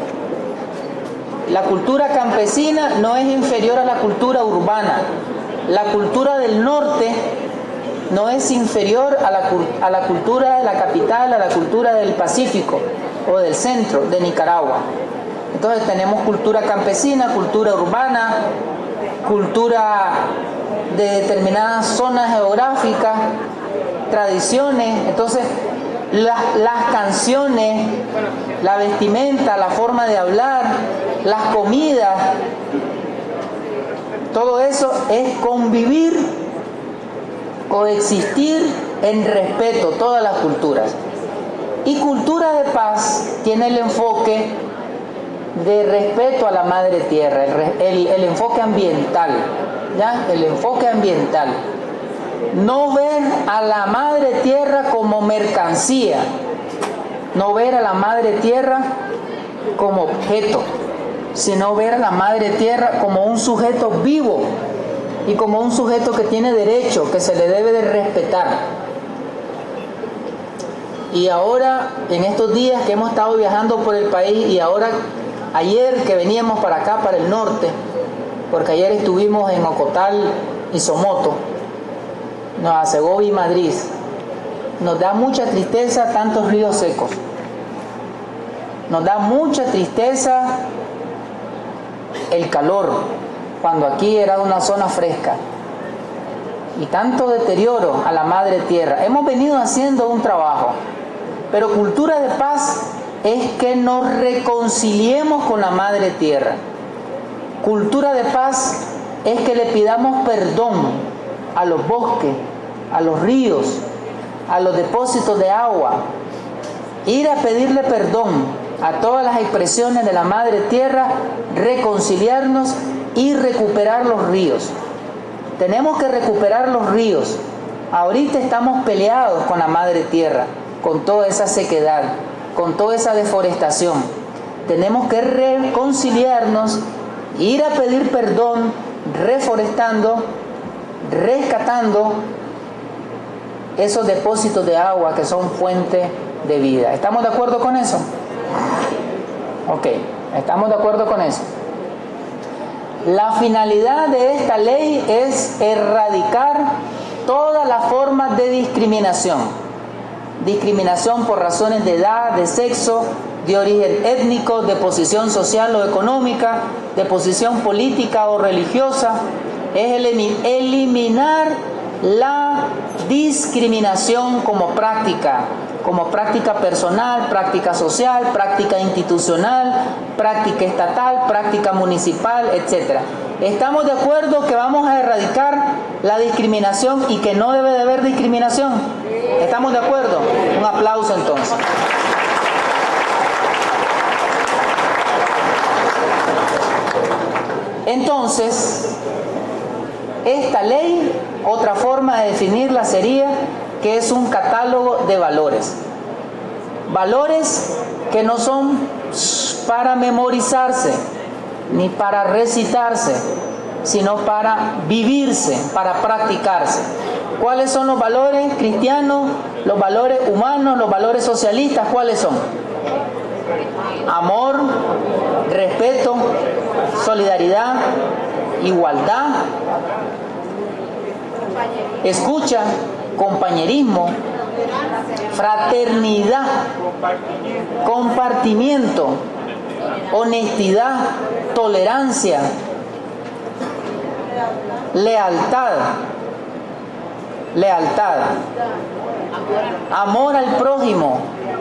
La cultura campesina no es inferior a la cultura urbana. La cultura del norte no es inferior a la cultura de la capital, a la cultura del Pacífico o del centro de Nicaragua. Entonces tenemos cultura campesina, cultura urbana, cultura de determinadas zonas geográficas, tradiciones. Entonces las canciones, la vestimenta, la forma de hablar, las comidas, todo eso es convivir, coexistir en respeto, todas las culturas. Y cultura de paz tiene el enfoque de respeto a la madre tierra, el enfoque ambiental, ¿ya? El enfoque ambiental. No ver a la madre tierra como mercancía, no ver a la madre tierra como objeto, sino ver a la madre tierra como un sujeto vivo y como un sujeto que tiene derecho, que se le debe de respetar. Y ahora, en estos días que hemos estado viajando por el país, y ahora ayer que veníamos para acá, para el norte, porque ayer estuvimos en Ocotal y Somoto, Nueva Segovia y Madrid, nos da mucha tristeza tantos ríos secos. Nos da mucha tristeza el calor, cuando aquí era una zona fresca. Y tanto deterioro a la madre tierra. Hemos venido haciendo un trabajo, pero cultura de paz es que nos reconciliemos con la madre tierra. Cultura de paz es que le pidamos perdón a los bosques, a los ríos, a los depósitos de agua. Ir a pedirle perdón a todas las expresiones de la madre tierra, reconciliarnos y recuperar los ríos. Tenemos que recuperar los ríos. Ahorita estamos peleados con la madre tierra, con toda esa sequedad, con toda esa deforestación. Tenemos que reconciliarnos, ir a pedir perdón, reforestando, rescatando esos depósitos de agua que son fuente de vida. ¿Estamos de acuerdo con eso? Ok, estamos de acuerdo con eso. La finalidad de esta ley es erradicar todas las formas de discriminación. Discriminación por razones de edad, de sexo, de origen étnico, de posición social o económica, de posición política o religiosa. Es eliminar la discriminación como práctica personal, práctica social, práctica institucional, práctica estatal, práctica municipal, etc. ¿Estamos de acuerdo que vamos a erradicar la discriminación y que no debe de haber discriminación? ¿Estamos de acuerdo? Un aplauso entonces. Entonces, esta ley, otra forma de definirla sería que es un catálogo de valores. Valores que no son para memorizarse ni para recitarse, sino para vivirse, para practicarse. ¿Cuáles son los valores cristianos, los valores humanos, los valores socialistas? ¿Cuáles son? Amor, respeto, solidaridad, igualdad, escucha, compañerismo, fraternidad, compartimiento, honestidad, tolerancia, lealtad, amor al prójimo.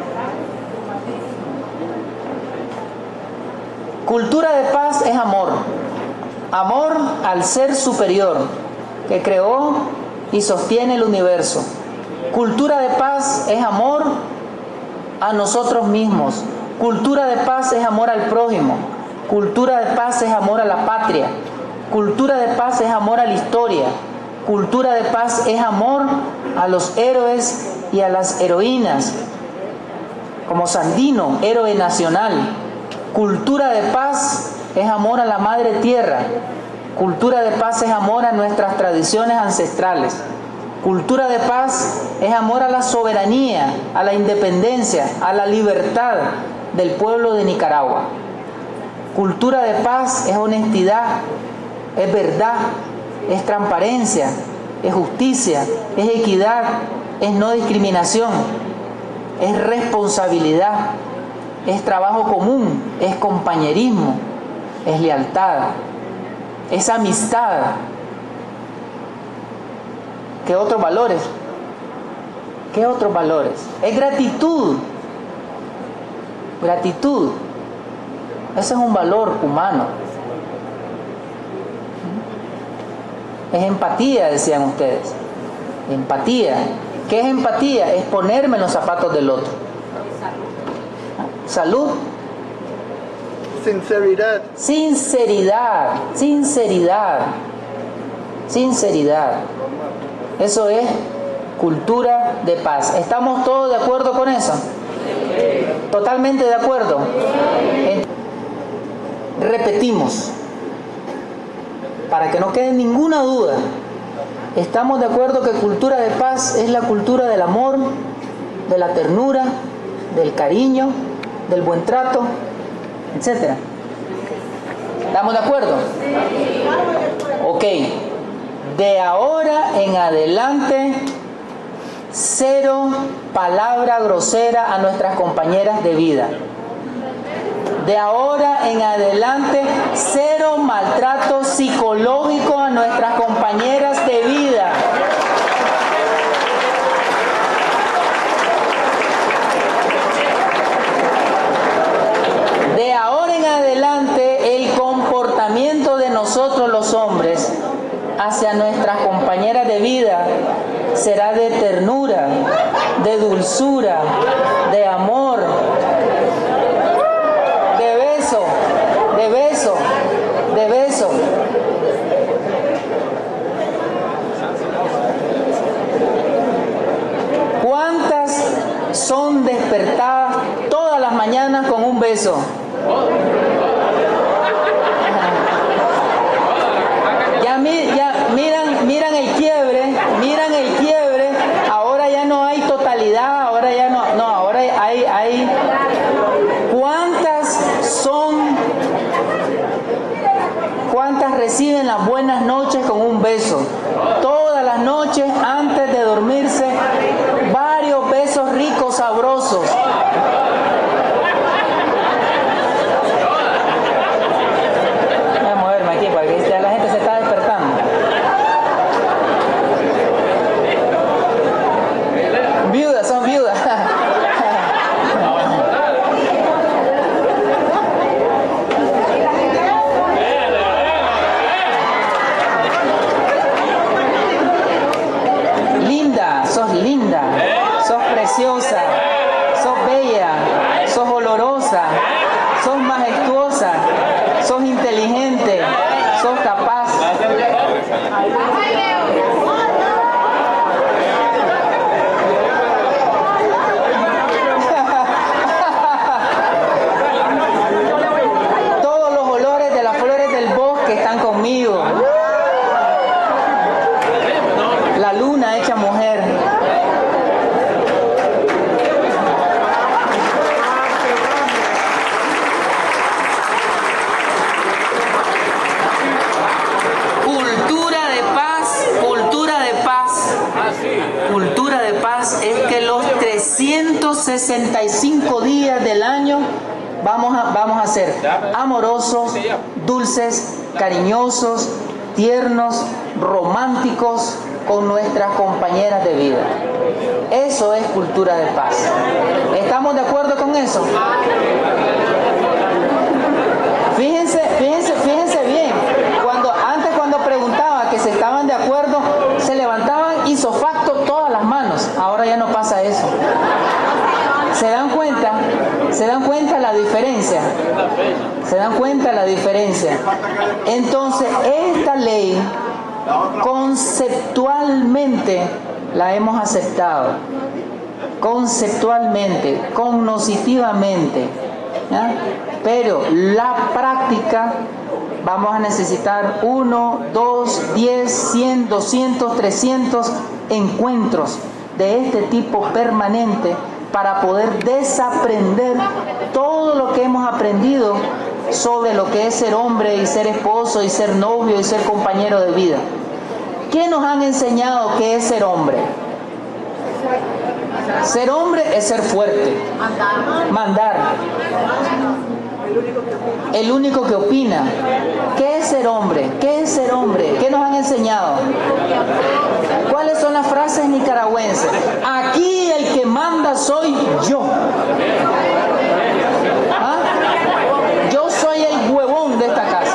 Cultura de paz es amor al ser superior que creó y sostiene el universo. Cultura de paz es amor a nosotros mismos. Cultura de paz es amor al prójimo. Cultura de paz es amor a la patria. Cultura de paz es amor a la historia. Cultura de paz es amor a los héroes y a las heroínas. Como Sandino, héroe nacional. Cultura de paz es amor a la madre tierra. Cultura de paz es amor a nuestras tradiciones ancestrales. Cultura de paz es amor a la soberanía, a la independencia, a la libertad del pueblo de Nicaragua. Cultura de paz es honestidad, es verdad, es transparencia, es justicia, es equidad, es no discriminación, es responsabilidad, es trabajo común, es compañerismo, es lealtad, es amistad. ¿Qué otros valores? ¿Qué otros valores? Es gratitud. Gratitud. Ese es un valor humano. Es empatía, decían ustedes. Empatía. ¿Qué es empatía? Es ponerme en los zapatos del otro. Salud. Sinceridad. Sinceridad. Sinceridad. Sinceridad. Eso es cultura de paz. ¿Estamos todos de acuerdo con eso? ¿Totalmente de acuerdo? Repetimos, para que no quede ninguna duda, estamos de acuerdo que cultura de paz es la cultura del amor, de la ternura, del cariño, del buen trato, etc. ¿Estamos de acuerdo? Ok. De ahora en adelante, cero palabra grosera a nuestras compañeras de vida. De ahora en adelante, cero maltrato psicológico a nuestras compañeras de vida. De ahora en adelante, el comportamiento de nosotros los hombres hacia nuestras compañeras de vida será de ternura, de dulzura, de amor, de beso, de beso, de beso. ¿Cuántas son despertadas todas las mañanas con un beso? Miran el quiebre, ahora ya no hay totalidad, ahora ya no, ahora hay ¿cuántas reciben las buenas noches con un beso? Todas las noches antes de dormirse, varios besos ricos, sabrosos. Voy a moverme aquí para que la gente se está despertando. Viudas, son viudas. Linda, sos preciosa, sos bella, sos olorosa, sos majestuosa, sos inteligente, sos capaz. Todos los olores de las flores del bosque están conmigo. La luna hecha mujer. Cultura de paz, cultura de paz. Cultura de paz es que los 365 días del año vamos a ser amorosos, dulces, cariñosos, tiernos, románticos con nuestras compañeras de vida. Eso es cultura de paz. ¿Estamos de acuerdo con eso? Fíjense bien. Cuando preguntaba que si estaban de acuerdo, se levantaban isofacto todas las manos. Ahora ya no pasa eso. ¿Se dan cuenta? ¿Se dan cuenta la diferencia? ¿Se dan cuenta la diferencia? Entonces, esta ley conceptualmente la hemos aceptado. conceptualmente, cognitivamente, ¿ya? Pero la práctica, vamos a necesitar 1, 2, 10, 100, 200, 300 encuentros de este tipo permanente para poder desaprender todo lo que hemos aprendido sobre lo que es ser hombre y ser esposo y ser novio y ser compañero de vida. ¿Qué nos han enseñado que es ser hombre? Ser hombre es ser fuerte, mandar, el único que opina. ¿Qué es ser hombre? ¿Qué es ser hombre? ¿Qué nos han enseñado? ¿Cuáles son las frases nicaragüenses? Aquí el que manda soy yo. ¿Ah? Yo soy el huevón de esta casa.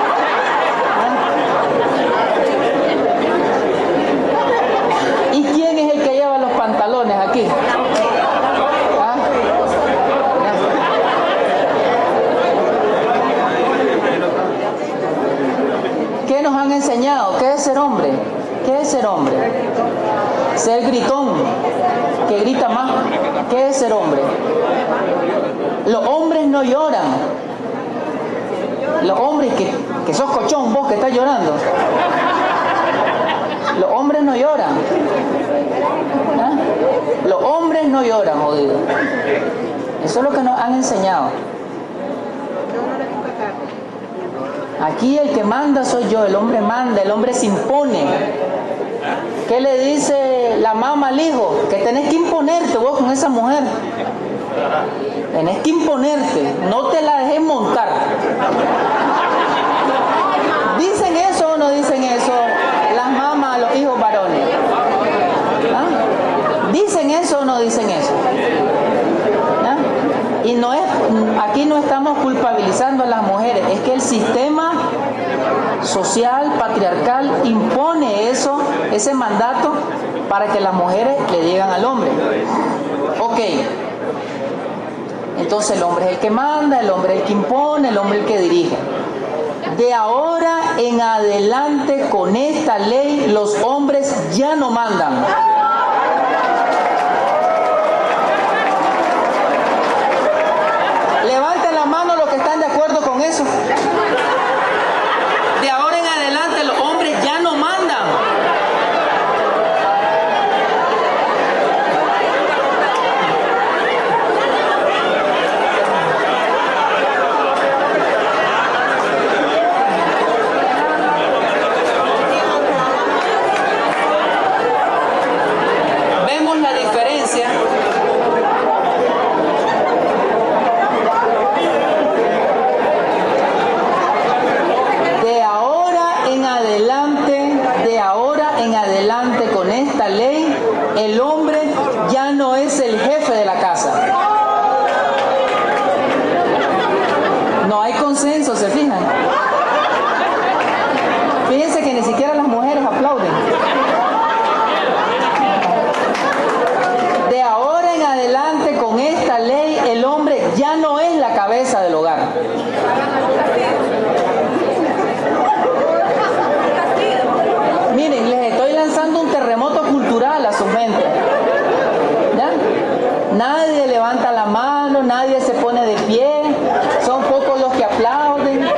¿Ah? ¿Y quién es el que lleva los pantalones aquí? ¿Ah? ¿Qué nos han enseñado? ¿Qué es ser hombre? ¿Qué es ser hombre? Ser gritón, que grita más. ¿Qué es ser hombre? Los hombres no lloran. Los hombres que sos cochón, vos que estás llorando. Los hombres no lloran. ¿Ah? Los hombres no lloran, jodido. Eso es lo que nos han enseñado. Aquí el que manda soy yo, el hombre manda, el hombre se impone. ¿Qué le dice la mamá al hijo? Que tenés que imponerte vos con esa mujer. Tenés que imponerte, no te la dejes montar. ¿Dicen eso o no dicen eso las mamás a los hijos varones? ¿Ah? ¿Dicen eso o no dicen eso? ¿Ah? Y no es, aquí no estamos culpabilizando a las mujeres, es que el sistema social, patriarcal, impone eso, ese mandato para que las mujeres le digan al hombre. Ok, entonces el hombre es el que manda, el hombre es el que impone, el hombre es el que dirige. De ahora en adelante, con esta ley, los hombres ya no mandan. Levanten la mano los que están de acuerdo con eso. De ahora en adelante los hombres ya no mandan. Vemos la diferencia. Con esta ley, el hombre ya no es el jefe de la casa. No hay consenso, ¿se fijan? Fíjense que ni siquiera las mujeres aplauden. De ahora en adelante, con esta ley, el hombre ya no es la cabeza del hogar. Miren, les estoy lanzando un terremoto cultural a su mente. ¿Ya? Nadie levanta la mano, nadie se pone de pie, son pocos los que aplauden. ¿Ya?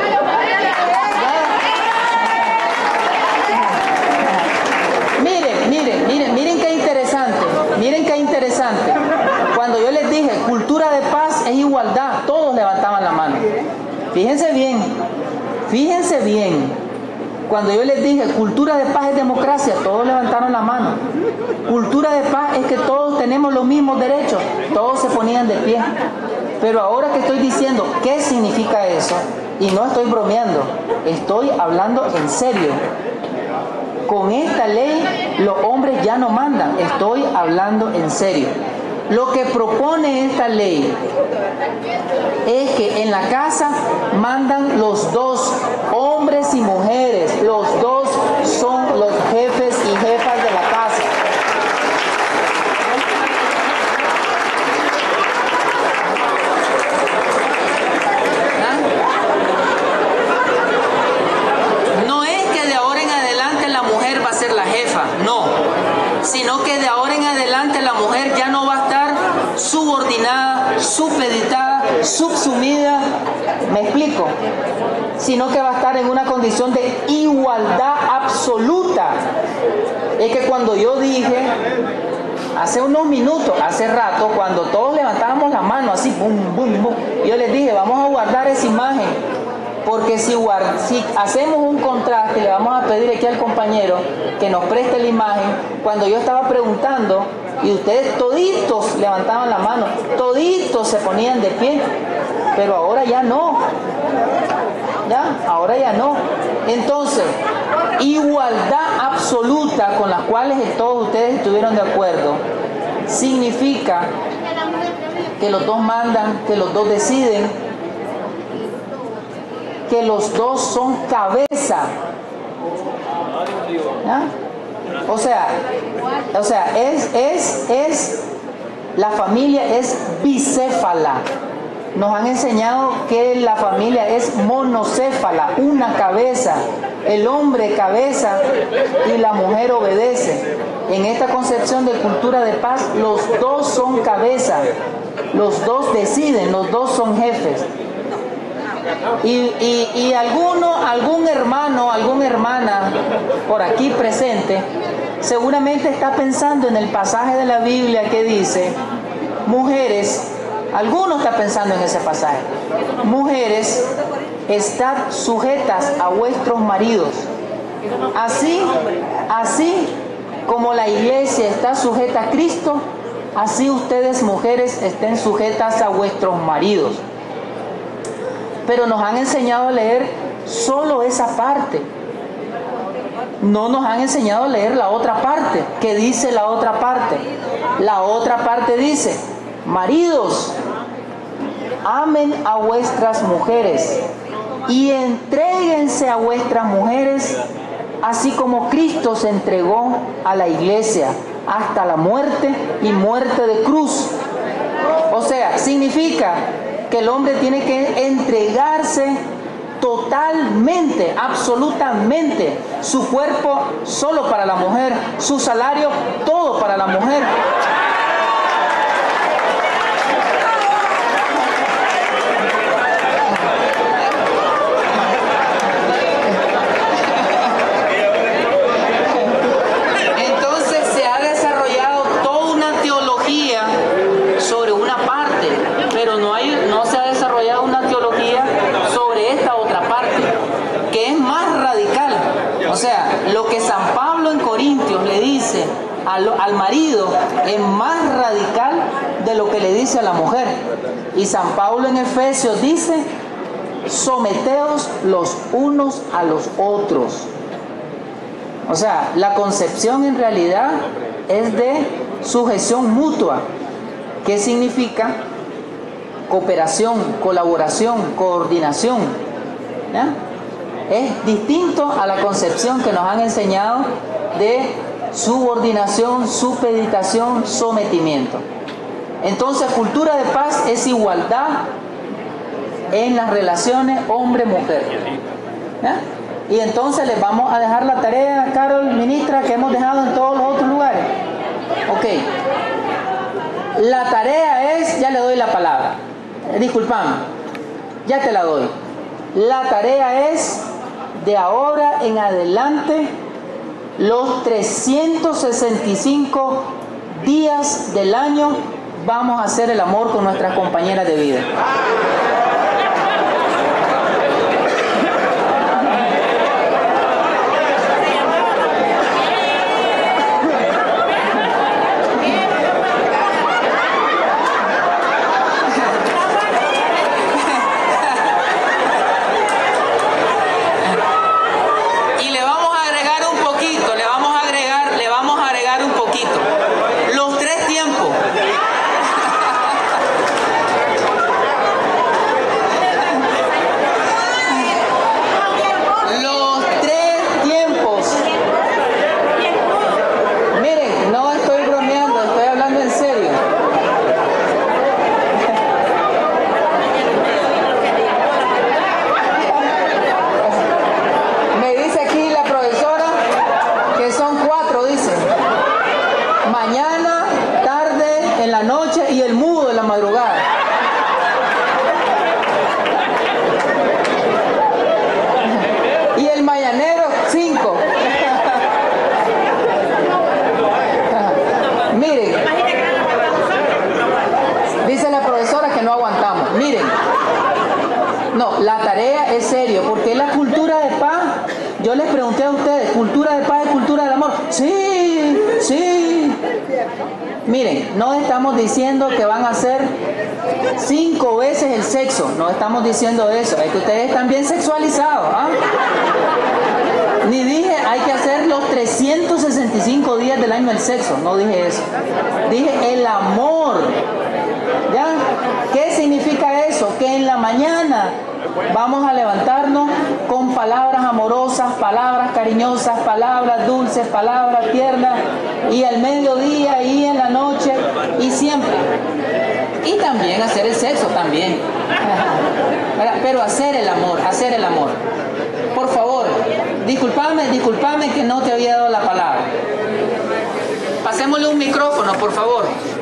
Miren qué interesante, miren qué interesante. Cuando yo les dije cultura de paz es igualdad, todos levantaban la mano. Fíjense bien, fíjense bien. Cuando yo les dije cultura de paz es democracia, todos levantaron la mano. Cultura de paz es que todos tenemos los mismos derechos, todos se ponían de pie. Pero ahora que estoy diciendo qué significa eso, y no estoy bromeando, estoy hablando en serio. Con esta ley los hombres ya no mandan, estoy hablando en serio. Lo que propone esta ley es que en la casa mandan los dos, hombres y mujeres, los dos son los jefes y jefas de la casa. No es que de ahora en adelante la mujer va a ser la jefa, no, sino que de ahora en adelante la mujer ya no va a estar subordinada, supeditada, subsumida, me explico, sino que va a estar en una condición de igualdad absoluta. Es que cuando yo dije, hace unos minutos, hace rato, cuando todos levantábamos la mano así, bum, bum, bum, yo les dije, vamos a guardar esa imagen, porque si hacemos un contraste, le vamos a pedir aquí al compañero que nos preste la imagen. Cuando yo estaba preguntando, y ustedes toditos levantaban la mano, toditos se ponían de pie, pero ahora ya no. Ahora ya no. Entonces, igualdad absoluta con las cuales todos ustedes estuvieron de acuerdo, significa que los dos mandan, que los dos deciden, que los dos son cabeza. O sea, la familia es bicéfala. Nos han enseñado que la familia es monocéfala, una cabeza. El hombre cabeza y la mujer obedece. En esta concepción de cultura de paz, los dos son cabeza, los dos deciden, los dos son jefes. Y algún hermano, alguna hermana por aquí presente, seguramente está pensando en el pasaje de la Biblia que dice, mujeres, alguno está pensando en ese pasaje, mujeres, estad sujetas a vuestros maridos, así como la iglesia está sujeta a Cristo, así ustedes mujeres estén sujetas a vuestros maridos. Pero nos han enseñado a leer solo esa parte. No nos han enseñado a leer la otra parte. ¿Qué dice la otra parte? La otra parte dice, maridos, amen a vuestras mujeres y entréguense a vuestras mujeres, así como Cristo se entregó a la iglesia hasta la muerte y muerte de cruz. O sea, significa que el hombre tiene que entregarse totalmente, absolutamente, su cuerpo solo para la mujer, su salario todo para la mujer. Entonces se ha desarrollado toda una teología sobre una parte, pero no se ha desarrollado una teología sobre esta otra parte, que es más radical. O sea, lo que San Pablo en Corintios le dice al marido es más radical de lo que le dice a la mujer. Y San Pablo en Efesios dice, someteos los unos a los otros. O sea, la concepción en realidad es de sujeción mutua. ¿Qué significa? Cooperación, colaboración, coordinación. ¿Ya? Es distinto a la concepción que nos han enseñado de subordinación, supeditación, sometimiento. Entonces, cultura de paz es igualdad en las relaciones hombre-mujer. ¿Ya? Y entonces les vamos a dejar la tarea, Carol, ministra, que hemos dejado en todos los otros lugares. Ok. La tarea es, ya le doy la palabra. Disculpame, ya te la doy. La tarea es, de ahora en adelante, los 365 días del año vamos a hacer el amor con nuestras compañeras de vida. miren. Dice la profesora que no aguantamos. Miren. No, la tarea es serio, porque la cultura de paz, yo les pregunté a ustedes, ¿cultura de paz es cultura del amor? Sí, sí. Miren, no estamos diciendo que van a hacer 5 veces el sexo, no estamos diciendo eso, es que ustedes están bien sexualizados, ¿ah? Ni dije hay que hacer los 365 días del año el sexo, no dije eso. Dije el amor. ¿Ya? ¿Qué significa eso? Que en la mañana vamos a levantarnos con palabras amorosas, palabras cariñosas, palabras dulces, palabras tiernas, y al mediodía y en la noche y siempre. Y también hacer el sexo también. Pero hacer el amor, hacer el amor. Por favor, discúlpame que no te había dado la palabra. Pasémosle un micrófono, por favor.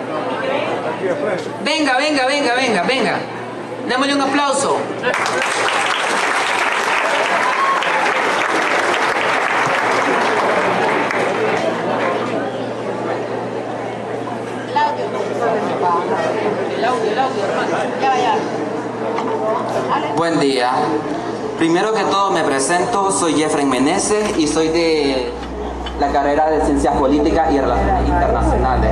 Venga. Démosle un aplauso. El audio, hermano. Ya. Buen día. Primero que todo me presento, soy Jeffrey Meneses y soy de la carrera de Ciencias Políticas y Relaciones Internacionales.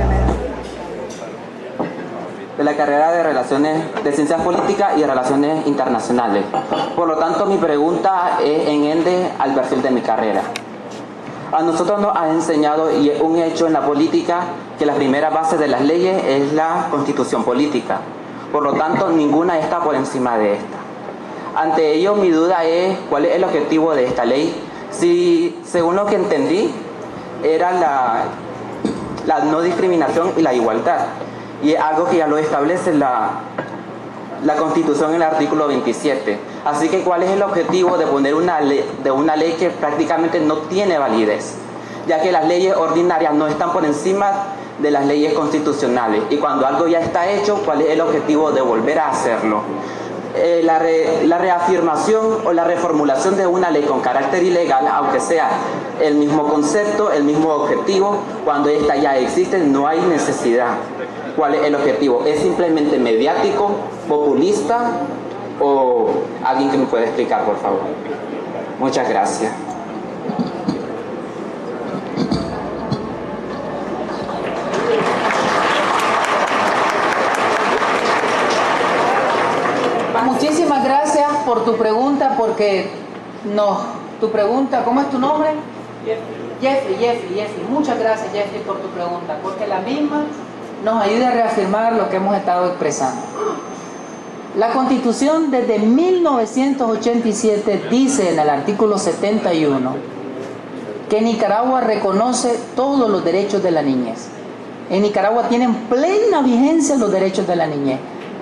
De la carrera de Ciencias Políticas y Relaciones Internacionales. Por lo tanto, mi pregunta es en ende al perfil de mi carrera. A nosotros nos ha enseñado, y es un hecho en la política, que la primera base de las leyes es la constitución política. Por lo tanto, ninguna está por encima de esta. Ante ello, mi duda es cuál es el objetivo de esta ley. Si, según lo que entendí, era la no discriminación y la igualdad. Y es algo que ya lo establece la Constitución en el artículo 27. Así que, ¿cuál es el objetivo de poner una ley que prácticamente no tiene validez? Ya que las leyes ordinarias no están por encima de las leyes constitucionales. Y cuando algo ya está hecho, ¿cuál es el objetivo de volver a hacerlo? La reafirmación o la reformulación de una ley con carácter ilegal, aunque sea el mismo concepto, el mismo objetivo, cuando esta ya existe, no hay necesidad. ¿Cuál es el objetivo? ¿Es simplemente mediático, populista o alguien que me pueda explicar, por favor? Muchas gracias. Muchísimas gracias por tu pregunta, porque tu pregunta, ¿cómo es tu nombre? Jeffrey. Muchas gracias, Jeffrey, por tu pregunta, porque la misma nos ayuda a reafirmar lo que hemos estado expresando. La Constitución desde 1987 dice en el artículo 71 que Nicaragua reconoce todos los derechos de la niñez. En Nicaragua tienen plena vigencia los derechos de la niñez.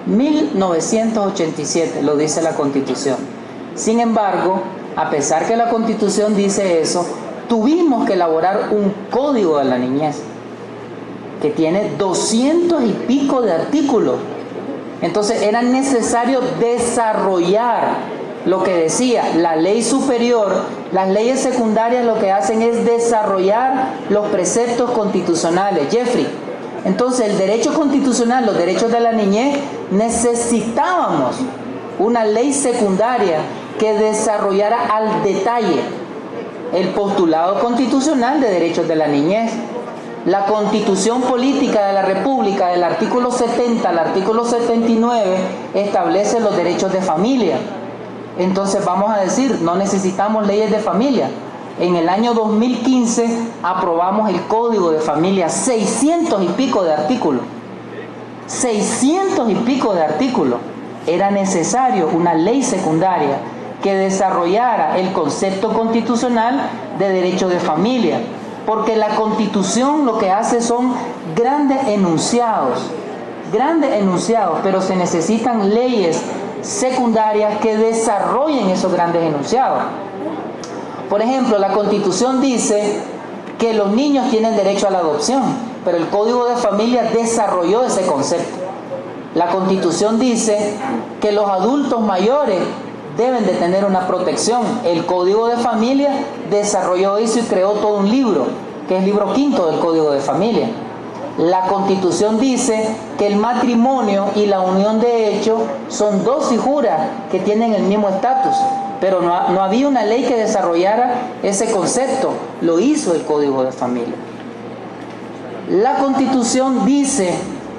1987 lo dice la Constitución. Sin embargo, a pesar que la Constitución dice eso, tuvimos que elaborar un código de la niñez que tiene 200 y pico de artículos. Entonces era necesario desarrollar lo que decía la ley superior. Las leyes secundarias lo que hacen es desarrollar los preceptos constitucionales. Jeffrey, entonces el derecho constitucional, los derechos de la niñez, necesitábamos una ley secundaria que desarrollara al detalle el postulado constitucional de derechos de la niñez. La Constitución Política de la República, del artículo 70 al artículo 79, establece los derechos de familia. Entonces vamos a decir, no necesitamos leyes de familia. En el año 2015 aprobamos el Código de Familia, 600 y pico de artículos. 600 y pico de artículos. Era necesario una ley secundaria que desarrollara el concepto constitucional de derecho de familia. Porque la Constitución lo que hace son grandes enunciados, pero se necesitan leyes secundarias que desarrollen esos grandes enunciados. Por ejemplo, la Constitución dice que los niños tienen derecho a la adopción, pero el Código de Familia desarrolló ese concepto. La Constitución dice que los adultos mayores deben de tener una protección. El Código de Familia desarrolló eso y creó todo un libro, que es el libro 5 del Código de Familia. La Constitución dice que el matrimonio y la unión de hecho son dos figuras que tienen el mismo estatus, pero no había una ley que desarrollara ese concepto, lo hizo el Código de Familia. La Constitución dice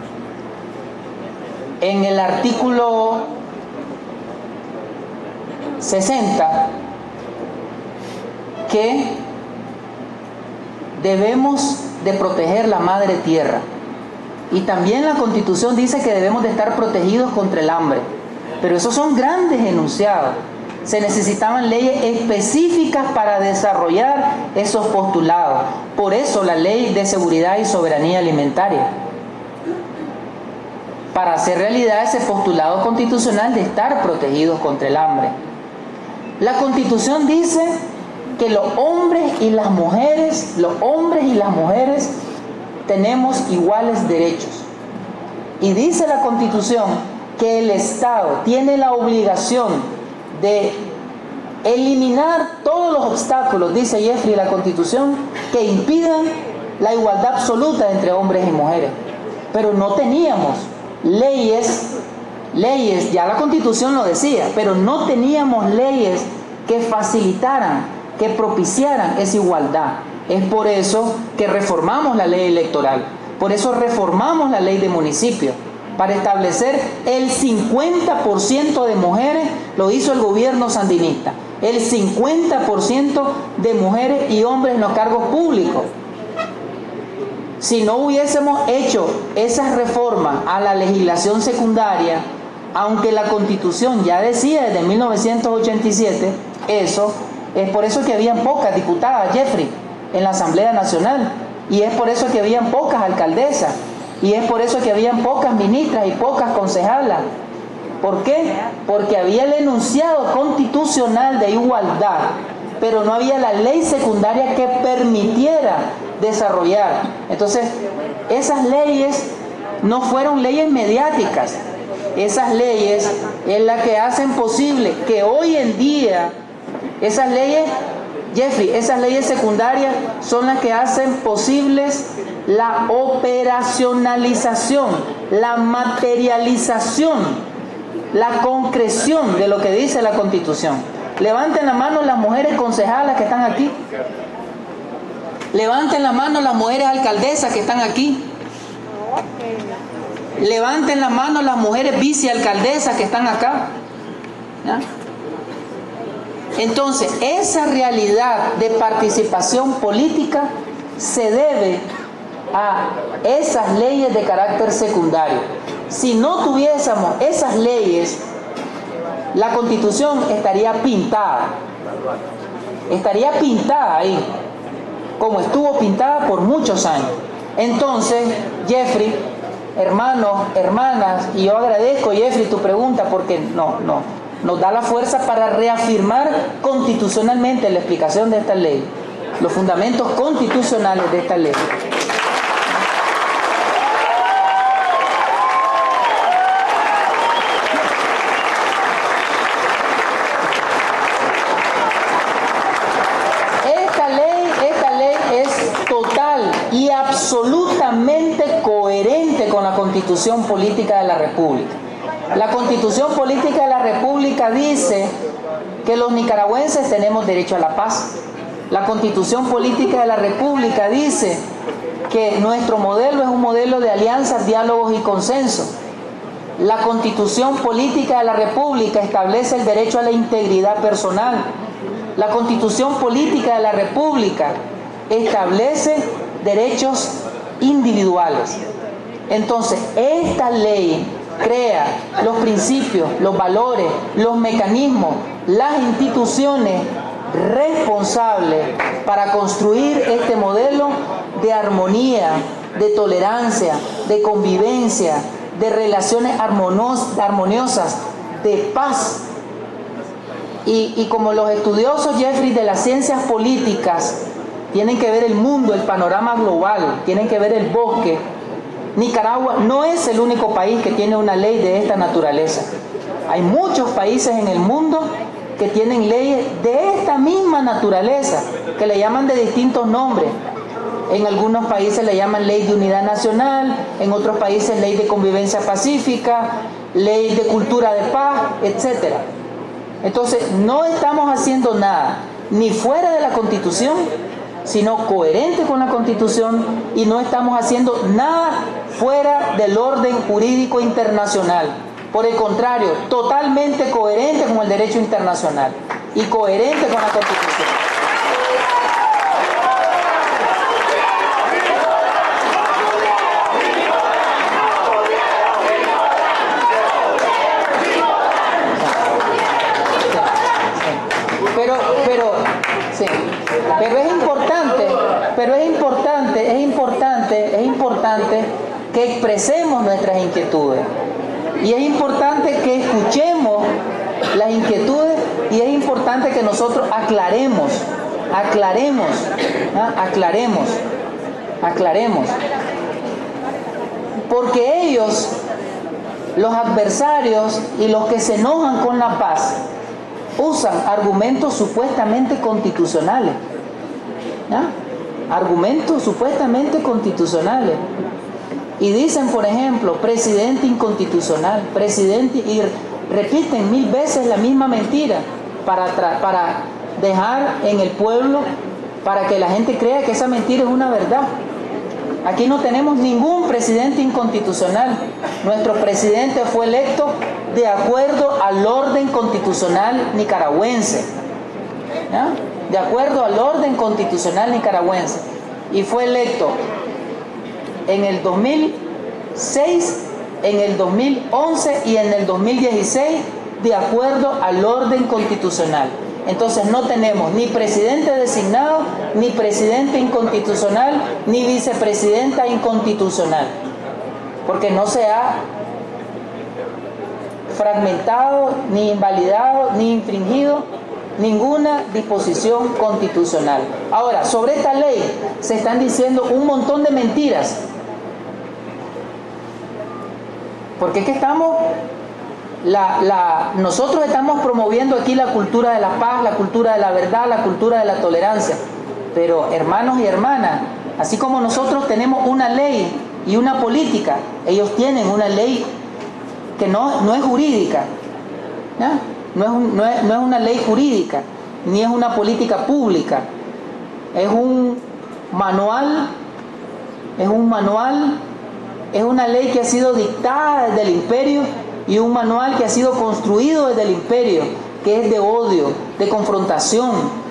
en el artículo 60 que debemos de proteger la madre tierra, y también la Constitución dice que debemos de estar protegidos contra el hambre, pero esos son grandes enunciados. Se necesitaban leyes específicas para desarrollar esos postulados. Por eso la Ley de Seguridad y Soberanía Alimentaria, para hacer realidad ese postulado constitucional de estar protegidos contra el hambre. La Constitución dice que los hombres y las mujeres tenemos iguales derechos. Y dice la Constitución que el Estado tiene la obligación de eliminar todos los obstáculos, dice Jeffrey, la Constitución, que impidan la igualdad absoluta entre hombres y mujeres. Pero no teníamos leyes, ya la Constitución lo decía, pero no teníamos leyes que facilitaran, que propiciaran esa igualdad. Es por eso que reformamos la ley electoral, por eso reformamos la ley de municipios, para establecer el 50% de mujeres, lo hizo el gobierno sandinista, el 50% de mujeres y hombres en los cargos públicos. Si no hubiésemos hecho esas reformas a la legislación secundaria, aunque la Constitución ya decía desde 1987 eso, es por eso que habían pocas diputadas, Jeffrey, en la Asamblea Nacional, y es por eso que habían pocas alcaldesas, y es por eso que habían pocas ministras y pocas concejalas. ¿Por qué? Porque había el enunciado constitucional de igualdad, pero no había la ley secundaria que permitiera desarrollar. Entonces, esas leyes no fueron leyes mediáticas. Esas leyes es la que hacen posible que hoy en día, esas leyes, Jeffrey, esas leyes secundarias son las que hacen posibles la operacionalización, la materialización, la concreción de lo que dice la Constitución. Levanten la mano las mujeres concejalas que están aquí. Levanten la mano las mujeres alcaldesas que están aquí. Levanten la mano las mujeres vicealcaldesas que están acá. ¿Ya? Entonces, esa realidad de participación política se debe a esas leyes de carácter secundario. Si no tuviésemos esas leyes, la Constitución estaría pintada ahí, como estuvo pintada por muchos años. Entonces, Jeffrey, hermanos, hermanas, y yo agradezco, Jeffrey, tu pregunta, porque nos da la fuerza para reafirmar constitucionalmente la explicación de esta ley, los fundamentos constitucionales de esta ley. Esta ley es total y absolutamente coherente con la Constitución Política de la República. La Constitución Política de la República dice que los nicaragüenses tenemos derecho a la paz. La Constitución Política de la República dice que nuestro modelo es un modelo de alianzas, diálogos y consenso. La Constitución Política de la República establece el derecho a la integridad personal. La Constitución Política de la República establece derechos individuales. Entonces, esta ley crea los principios, los valores, los mecanismos, las instituciones responsables para construir este modelo de armonía, de tolerancia, de convivencia, de relaciones armoniosas, de paz. Y como los estudiosos, Jeffrey, de las ciencias políticas tienen que ver el mundo, el panorama global, tienen que ver el bosque, Nicaragua no es el único país que tiene una ley de esta naturaleza. Hay muchos países en el mundo que tienen leyes de esta misma naturaleza, que le llaman de distintos nombres. En algunos países le llaman ley de unidad nacional, en otros países ley de convivencia pacífica, ley de cultura de paz, etc. Entonces, no estamos haciendo nada ni fuera de la Constitución, sino coherente con la Constitución, y no estamos haciendo nada fuera del orden jurídico internacional. Por el contrario, totalmente coherente con el derecho internacional y coherente con la Constitución. Pero es importante que expresemos nuestras inquietudes, y es importante que escuchemos las inquietudes, y es importante que nosotros aclaremos, porque ellos, los adversarios y los que se enojan con la paz, usan argumentos supuestamente constitucionales, argumentos supuestamente constitucionales, y dicen, por ejemplo, presidente inconstitucional, presidente, y repiten 1000 veces la misma mentira para dejar en el pueblo, para que la gente crea que esa mentira es una verdad. Aquí no tenemos ningún presidente inconstitucional. Nuestro presidente fue electo de acuerdo al orden constitucional nicaragüense, de acuerdo al orden constitucional nicaragüense, y fue electo en el 2006, en el 2011 y en el 2016 de acuerdo al orden constitucional. Entonces no tenemos ni presidente designado, ni presidente inconstitucional, ni vicepresidenta inconstitucional, porque no se ha fragmentado, ni invalidado, ni infringido ninguna disposición constitucional. Ahora, sobre esta ley se están diciendo un montón de mentiras, porque es que nosotros estamos promoviendo aquí la cultura de la paz, la cultura de la verdad, la cultura de la tolerancia. Pero, hermanos y hermanas, así como nosotros tenemos una ley y una política, ellos tienen una ley que no es jurídica, no es una ley jurídica, ni es una política pública. Es un manual, es una ley que ha sido dictada desde el imperio, y un manual que ha sido construido desde el imperio, que es de odio, de confrontación,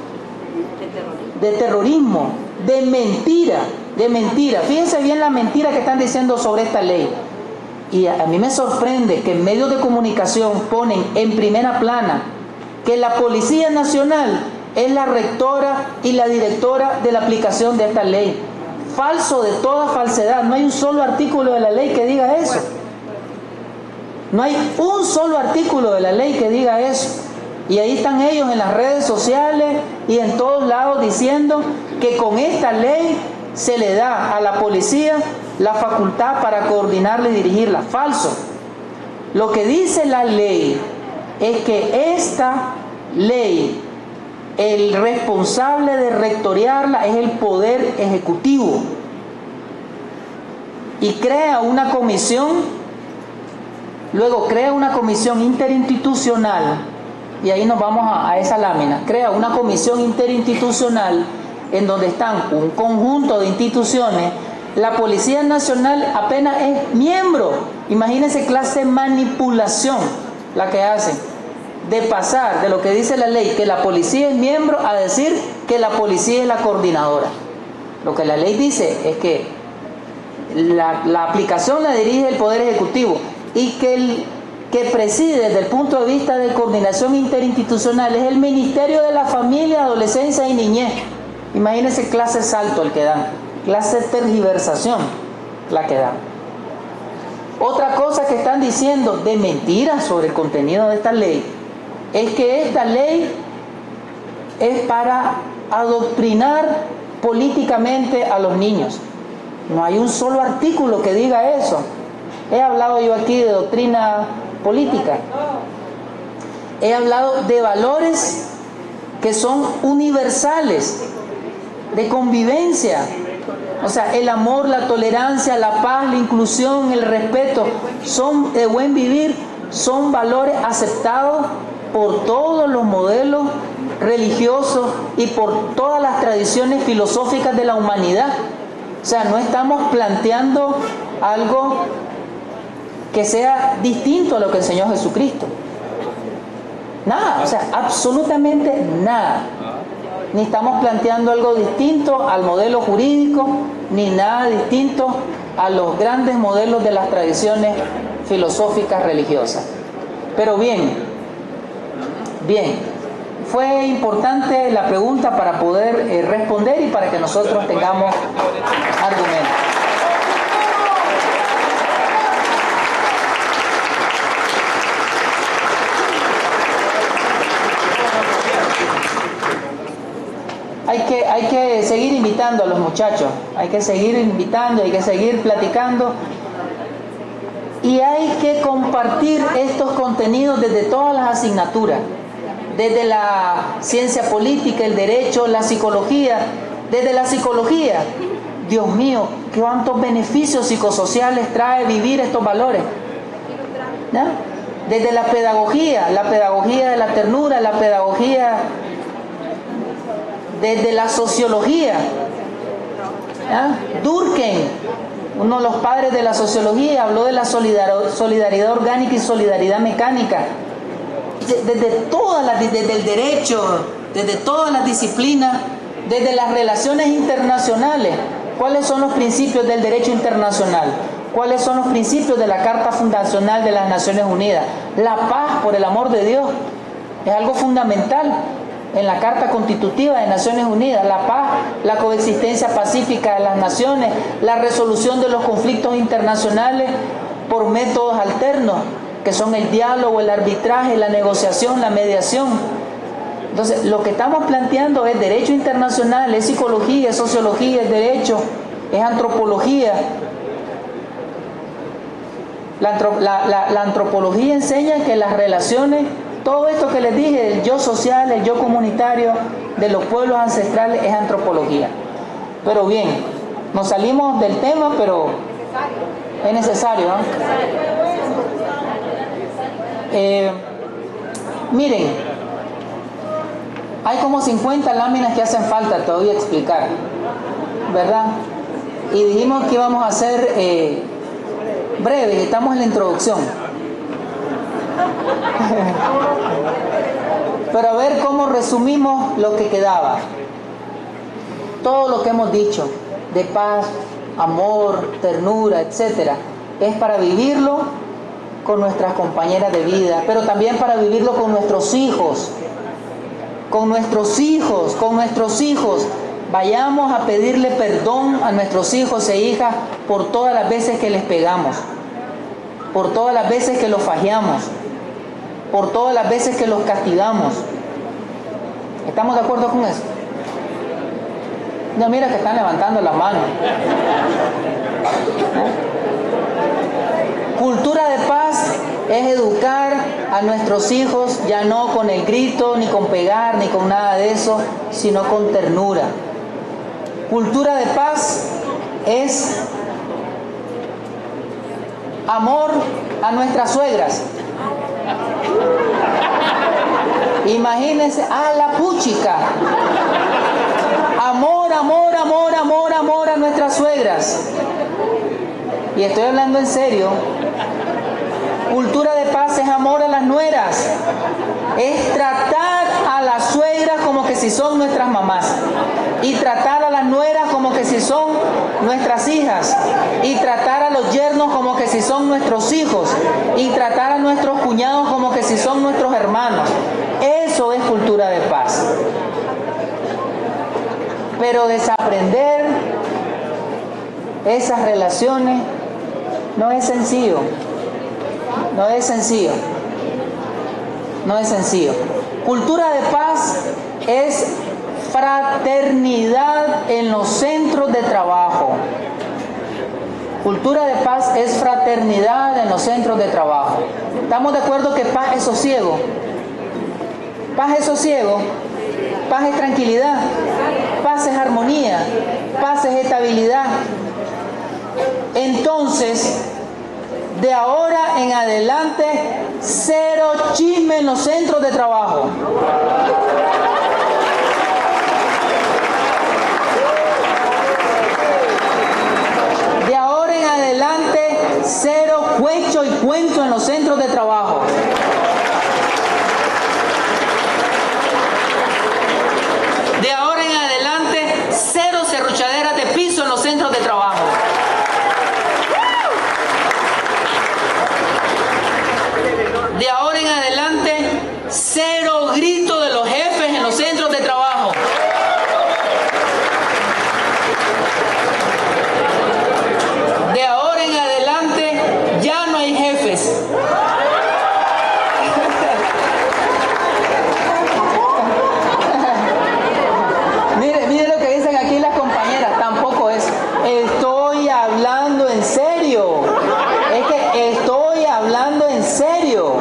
de terrorismo, de mentira. Fíjense bien la mentira que están diciendo sobre esta ley. Y a mí me sorprende que en medios de comunicación ponen en primera plana que la Policía Nacional es la rectora y la directora de la aplicación de esta ley. Falso de toda falsedad. No hay un solo artículo de la ley que diga eso. No hay un solo artículo de la ley que diga eso. Y ahí están ellos en las redes sociales y en todos lados diciendo que con esta ley se le da a la policía la facultad para coordinarla y dirigirla. Falso. Lo que dice la ley es que esta ley, el responsable de rectorearla es el Poder Ejecutivo, y crea una comisión. Luego crea una comisión interinstitucional, y ahí nos vamos a esa lámina. Crea una comisión interinstitucional en donde están un conjunto de instituciones. La Policía Nacional apenas es miembro. Imagínense clase de manipulación la que hacen, de pasar de lo que dice la ley, que la policía es miembro, a decir que la policía es la coordinadora. Lo que la ley dice es que la aplicación la dirige el Poder Ejecutivo, y que el que preside desde el punto de vista de coordinación interinstitucional es el Ministerio de la Familia, Adolescencia y Niñez. Imagínense clase salto el que dan, clase de tergiversación la que dan. Otra cosa que están diciendo de mentiras sobre el contenido de esta ley es que esta ley es para adoctrinar políticamente a los niños. No hay un solo artículo que diga eso. He hablado yo aquí de doctrina política. He hablado de valores que son universales, de convivencia, O sea, el amor, la tolerancia, la paz, la inclusión, el respeto, son de buen vivir, son valores aceptados por todos los modelos religiosos y por todas las tradiciones filosóficas de la humanidad. O sea, no estamos planteando algo que sea distinto a lo que enseñó Jesucristo. Nada, o sea, absolutamente nada. Ni estamos planteando algo distinto al modelo jurídico, ni nada distinto a los grandes modelos de las tradiciones filosóficas religiosas. Pero bien, fue importante la pregunta para poder responder y para que nosotros tengamos argumentos. Hay que seguir invitando a los muchachos, hay que seguir invitando, hay que seguir platicando y hay que compartir estos contenidos desde todas las asignaturas, desde la ciencia política, el derecho, la psicología. Desde la psicología, Dios mío, cuántos beneficios psicosociales trae vivir estos valores, ¿no? Desde la pedagogía de la ternura, la pedagogía desde la sociología. Durkheim, uno de los padres de la sociología, habló de la solidaridad orgánica y solidaridad mecánica. Desde el derecho, desde todas las disciplinas, desde las relaciones internacionales. ¿Cuáles son los principios del derecho internacional? ¿Cuáles son los principios de la Carta Fundacional de las Naciones Unidas? La paz, por el amor de Dios, es algo fundamental en la Carta Constitutiva de Naciones Unidas. La paz, la coexistencia pacífica de las naciones, la resolución de los conflictos internacionales por métodos alternos, que son el diálogo, el arbitraje, la negociación, la mediación. Entonces, lo que estamos planteando es derecho internacional, es psicología, es sociología, es derecho, es antropología. La antropología enseña que las relaciones, todo esto que les dije, el yo social, el yo comunitario de los pueblos ancestrales, es antropología. Pero bien, nos salimos del tema, pero es necesario, ¿no? Miren, hay como 50 láminas que hacen falta, te voy a explicar, ¿verdad? Y dijimos que íbamos a hacer breve, estamos en la introducción. Pero a ver cómo resumimos lo que quedaba. Todo lo que hemos dicho de paz, amor, ternura, etcétera, es para vivirlo con nuestras compañeras de vida, pero también para vivirlo con nuestros hijos. Con nuestros hijos, con nuestros hijos. Vayamos a pedirle perdón a nuestros hijos e hijas por todas las veces que les pegamos, por todas las veces que los fajeamos, por todas las veces que los castigamos. ¿Estamos de acuerdo con eso? No, mira que están levantando las manos. Cultura de paz es educar a nuestros hijos ya no con el grito, ni con pegar, ni con nada de eso, sino con ternura. Cultura de paz es amor a nuestras suegras. Imagínense, a la puchica. Amor, amor, amor, amor, amor a nuestras suegras. Y estoy hablando en serio. Cultura de paz es amor a las nueras. Es tratar a las suegras como que si son nuestras mamás. Y tratar a las nueras como que si son nuestras hijas. Y tratar a los yernos como que si son nuestros hijos. Y tratar a nuestros cuñados como que si son nuestros hermanos. Eso es cultura de paz. Pero desaprender esas relaciones no es sencillo. No es sencillo. No es sencillo. Cultura de paz es fraternidad en los centros de trabajo. Cultura de paz es fraternidad en los centros de trabajo. ¿Estamos de acuerdo que paz es sosiego? Paz es sosiego. Paz es tranquilidad. paz es armonía, paz es estabilidad. Entonces, de ahora en adelante, cero chisme en los centros de trabajo. De ahora en adelante, cero cuecho y cuento en los centros de trabajo. De ahora en adelante, cero serruchaderas de piso en los centros de trabajo. De ahora en adelante, cero grito de los jefes en los centros de trabajo. De ahora en adelante, ya no hay jefes. Mire lo que dicen aquí las compañeras, tampoco es. Estoy hablando en serio. Es que estoy hablando en serio.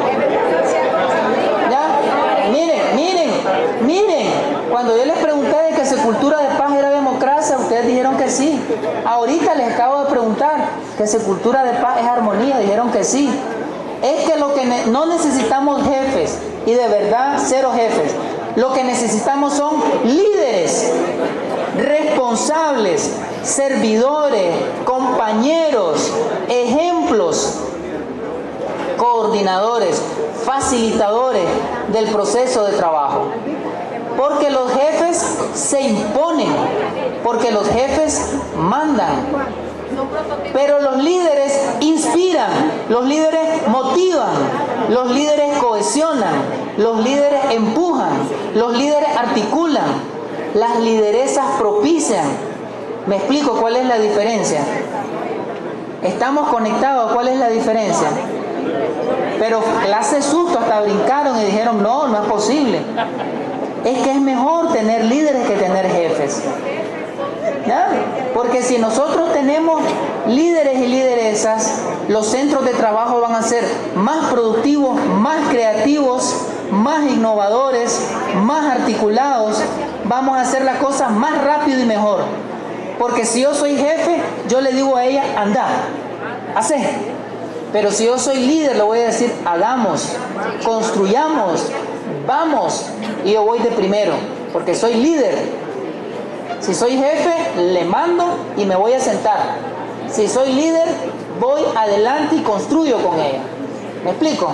¿Ya? Miren. Cuando yo les pregunté de que si cultura de paz era democracia, ustedes dijeron que sí. Ahorita les acabo de preguntar que si cultura de paz es armonía, dijeron que sí. Es que lo que no necesitamos jefes, y de verdad cero jefes. Lo que necesitamos son líderes, responsables, servidores, compañeros, ejemplos, coordinadores, facilitadores del proceso de trabajo. Porque los jefes se imponen, porque los jefes mandan. Pero los líderes inspiran, los líderes motivan, los líderes cohesionan, los líderes empujan, los líderes articulan, las lideresas propician. ¿Me explico cuál es la diferencia? Estamos conectados, ¿cuál es la diferencia? Pero clase susto, hasta brincaron y dijeron, no es posible. Es que es mejor tener líderes que tener jefes. ¿Ya? Porque si nosotros tenemos líderes y lideresas, los centros de trabajo van a ser más productivos, más creativos, más innovadores, más articulados. Vamos a hacer las cosas más rápido y mejor. Porque si yo soy jefe, yo le digo a ella, anda, hace. Pero si yo soy líder, le voy a decir, hagamos, construyamos, vamos. Y yo voy de primero, porque soy líder. Si soy jefe, le mando y me voy a sentar. Si soy líder, voy adelante y construyo con ella. ¿Me explico?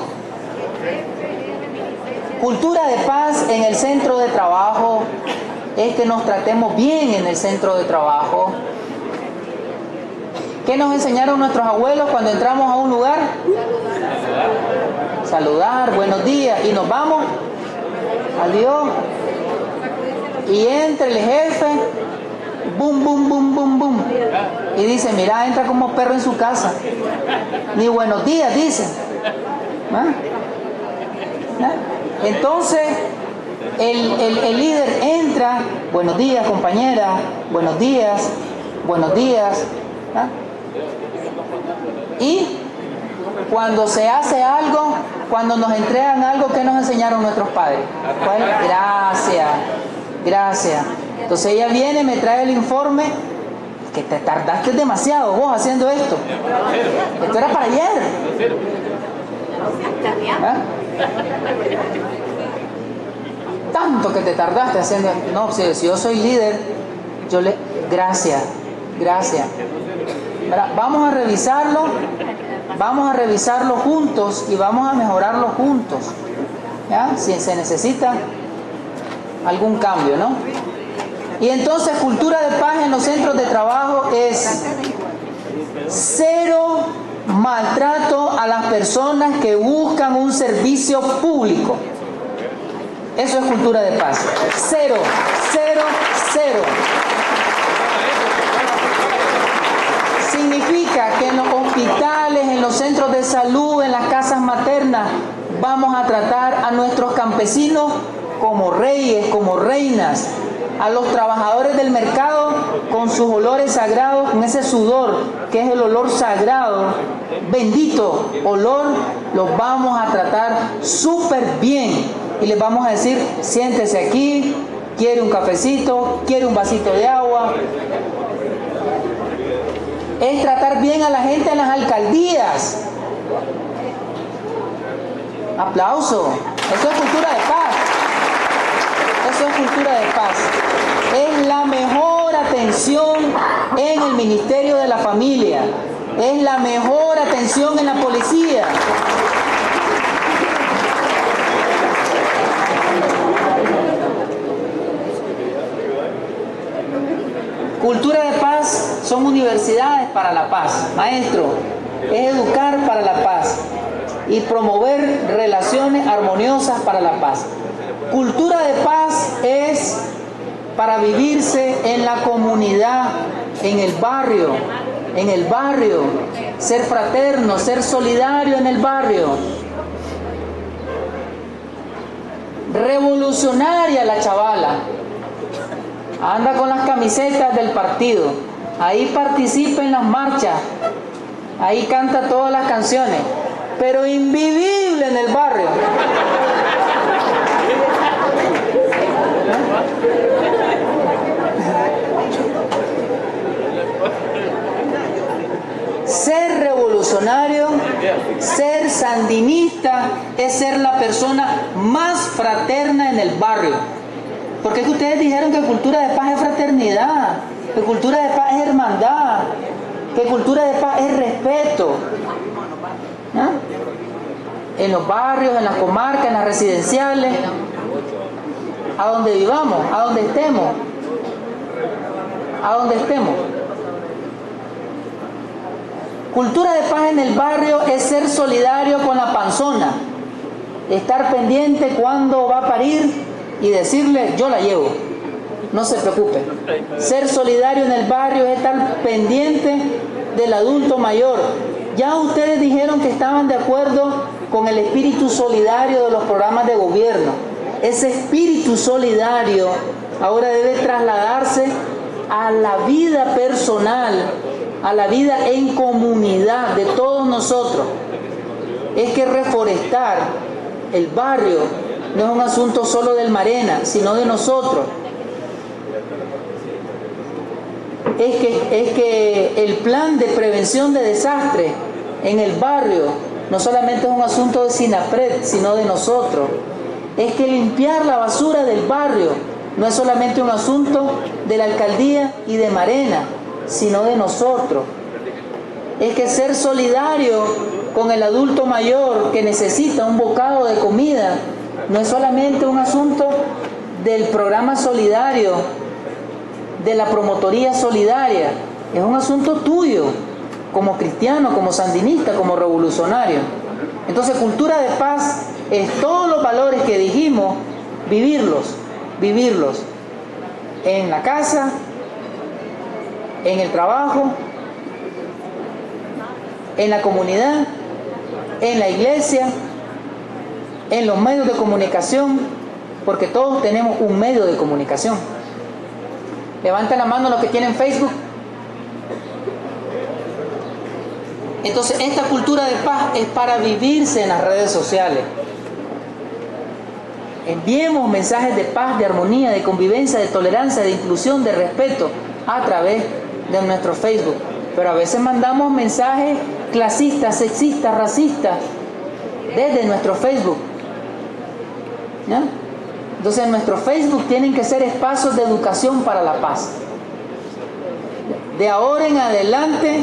Cultura de paz en el centro de trabajo es que nos tratemos bien en el centro de trabajo. ¿Qué nos enseñaron nuestros abuelos cuando entramos a un lugar? Saludar, buenos días, y nos vamos. Adiós. Y entra el jefe, boom, boom, boom, boom, boom. Y dice, mira, entra como perro en su casa. Ni buenos días, dice. ¿Ah? ¿Ah? Entonces, el líder entra, buenos días, compañera, buenos días, buenos días. ¿Ah? Y cuando se hace algo, cuando nos entregan algo, ¿qué nos enseñaron nuestros padres? Bueno, gracias. Entonces ella viene, me trae el informe, que te tardaste demasiado vos haciendo esto. Esto era para ayer. ¿Ah? Tanto que te tardaste haciendo esto. No, si yo soy líder, gracias. Vamos a revisarlo juntos y vamos a mejorarlo juntos. ¿Ya? Si se necesita algún cambio, ¿no? Y entonces cultura de paz en los centros de trabajo es cero maltrato a las personas que buscan un servicio público. Eso es cultura de paz. Cero. Significa que en los hospitales, en los centros de salud, en las casas maternas, vamos a tratar a nuestros campesinos como reyes, como reinas, a los trabajadores del mercado con sus olores sagrados, con ese sudor que es el olor sagrado, bendito olor, los vamos a tratar súper bien y les vamos a decir, siéntese aquí, quiere un cafecito, quiere un vasito de agua. Es tratar bien a la gente en las alcaldías. Aplauso. Eso es cultura de paz. Eso es cultura de paz. Es la mejor atención en el Ministerio de la Familia. Es la mejor atención en la policía. Cultura de paz son universidades para la paz. Maestro, es educar para la paz y promover relaciones armoniosas para la paz. Cultura de paz es para vivirse en la comunidad, en el barrio, ser fraterno, ser solidario en el barrio. Revolucionaria la chavala. Anda con las camisetas del partido. Ahí participa en las marchas. Ahí canta todas las canciones. Pero invivible en el barrio. Ser revolucionario, ser sandinista, es ser la persona más fraterna en el barrio. Porque es que ustedes dijeron que cultura de paz es fraternidad, que cultura de paz es hermandad, que cultura de paz es respeto. ¿Ah? En los barrios, en las comarcas, en las residenciales, a donde vivamos, a donde estemos. Cultura de paz en el barrio es ser solidario con la panzona, estar pendiente cuando va a parir y decirle, yo la llevo, no se preocupe. Ser solidario en el barrio es estar pendiente del adulto mayor. Ya ustedes dijeron que estaban de acuerdo con el espíritu solidario de los programas de gobierno. Ese espíritu solidario ahora debe trasladarse a la vida personal, a la vida en comunidad de todos nosotros. Es que reforestar el barrio no es un asunto solo del Marena, sino de nosotros. Es que el plan de prevención de desastres en el barrio no solamente es un asunto de SINAPRED, sino de nosotros. Es que limpiar la basura del barrio no es solamente un asunto de la alcaldía y de Marena, sino de nosotros. Es que ser solidario con el adulto mayor que necesita un bocado de comida no es solamente un asunto del programa solidario, de la promotoría solidaria, es un asunto tuyo, como cristiano, como sandinista, como revolucionario. Entonces, cultura de paz es todos los valores que dijimos, vivirlos en la casa, en el trabajo, en la comunidad, en la iglesia, en los medios de comunicación, porque todos tenemos un medio de comunicación. Levanten la mano los que tienen Facebook. Entonces, esta cultura de paz es para vivirse en las redes sociales. Enviemos mensajes de paz, de armonía, de convivencia, de tolerancia, de inclusión, de respeto a través de nuestro Facebook. Pero a veces mandamos mensajes clasistas, sexistas, racistas desde nuestro Facebook. ¿Ya? Entonces, nuestro Facebook tienen que ser espacios de educación para la paz. De ahora en adelante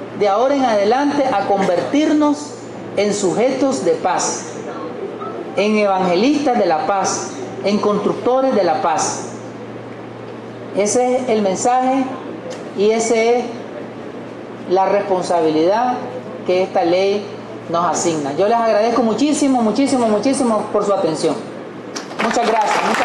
a convertirnos en sujetos de paz, en evangelistas de la paz, en constructores de la paz. Ese es el mensaje y esa es la responsabilidad que esta ley nos asigna. Yo les agradezco muchísimo por su atención. Muchas gracias.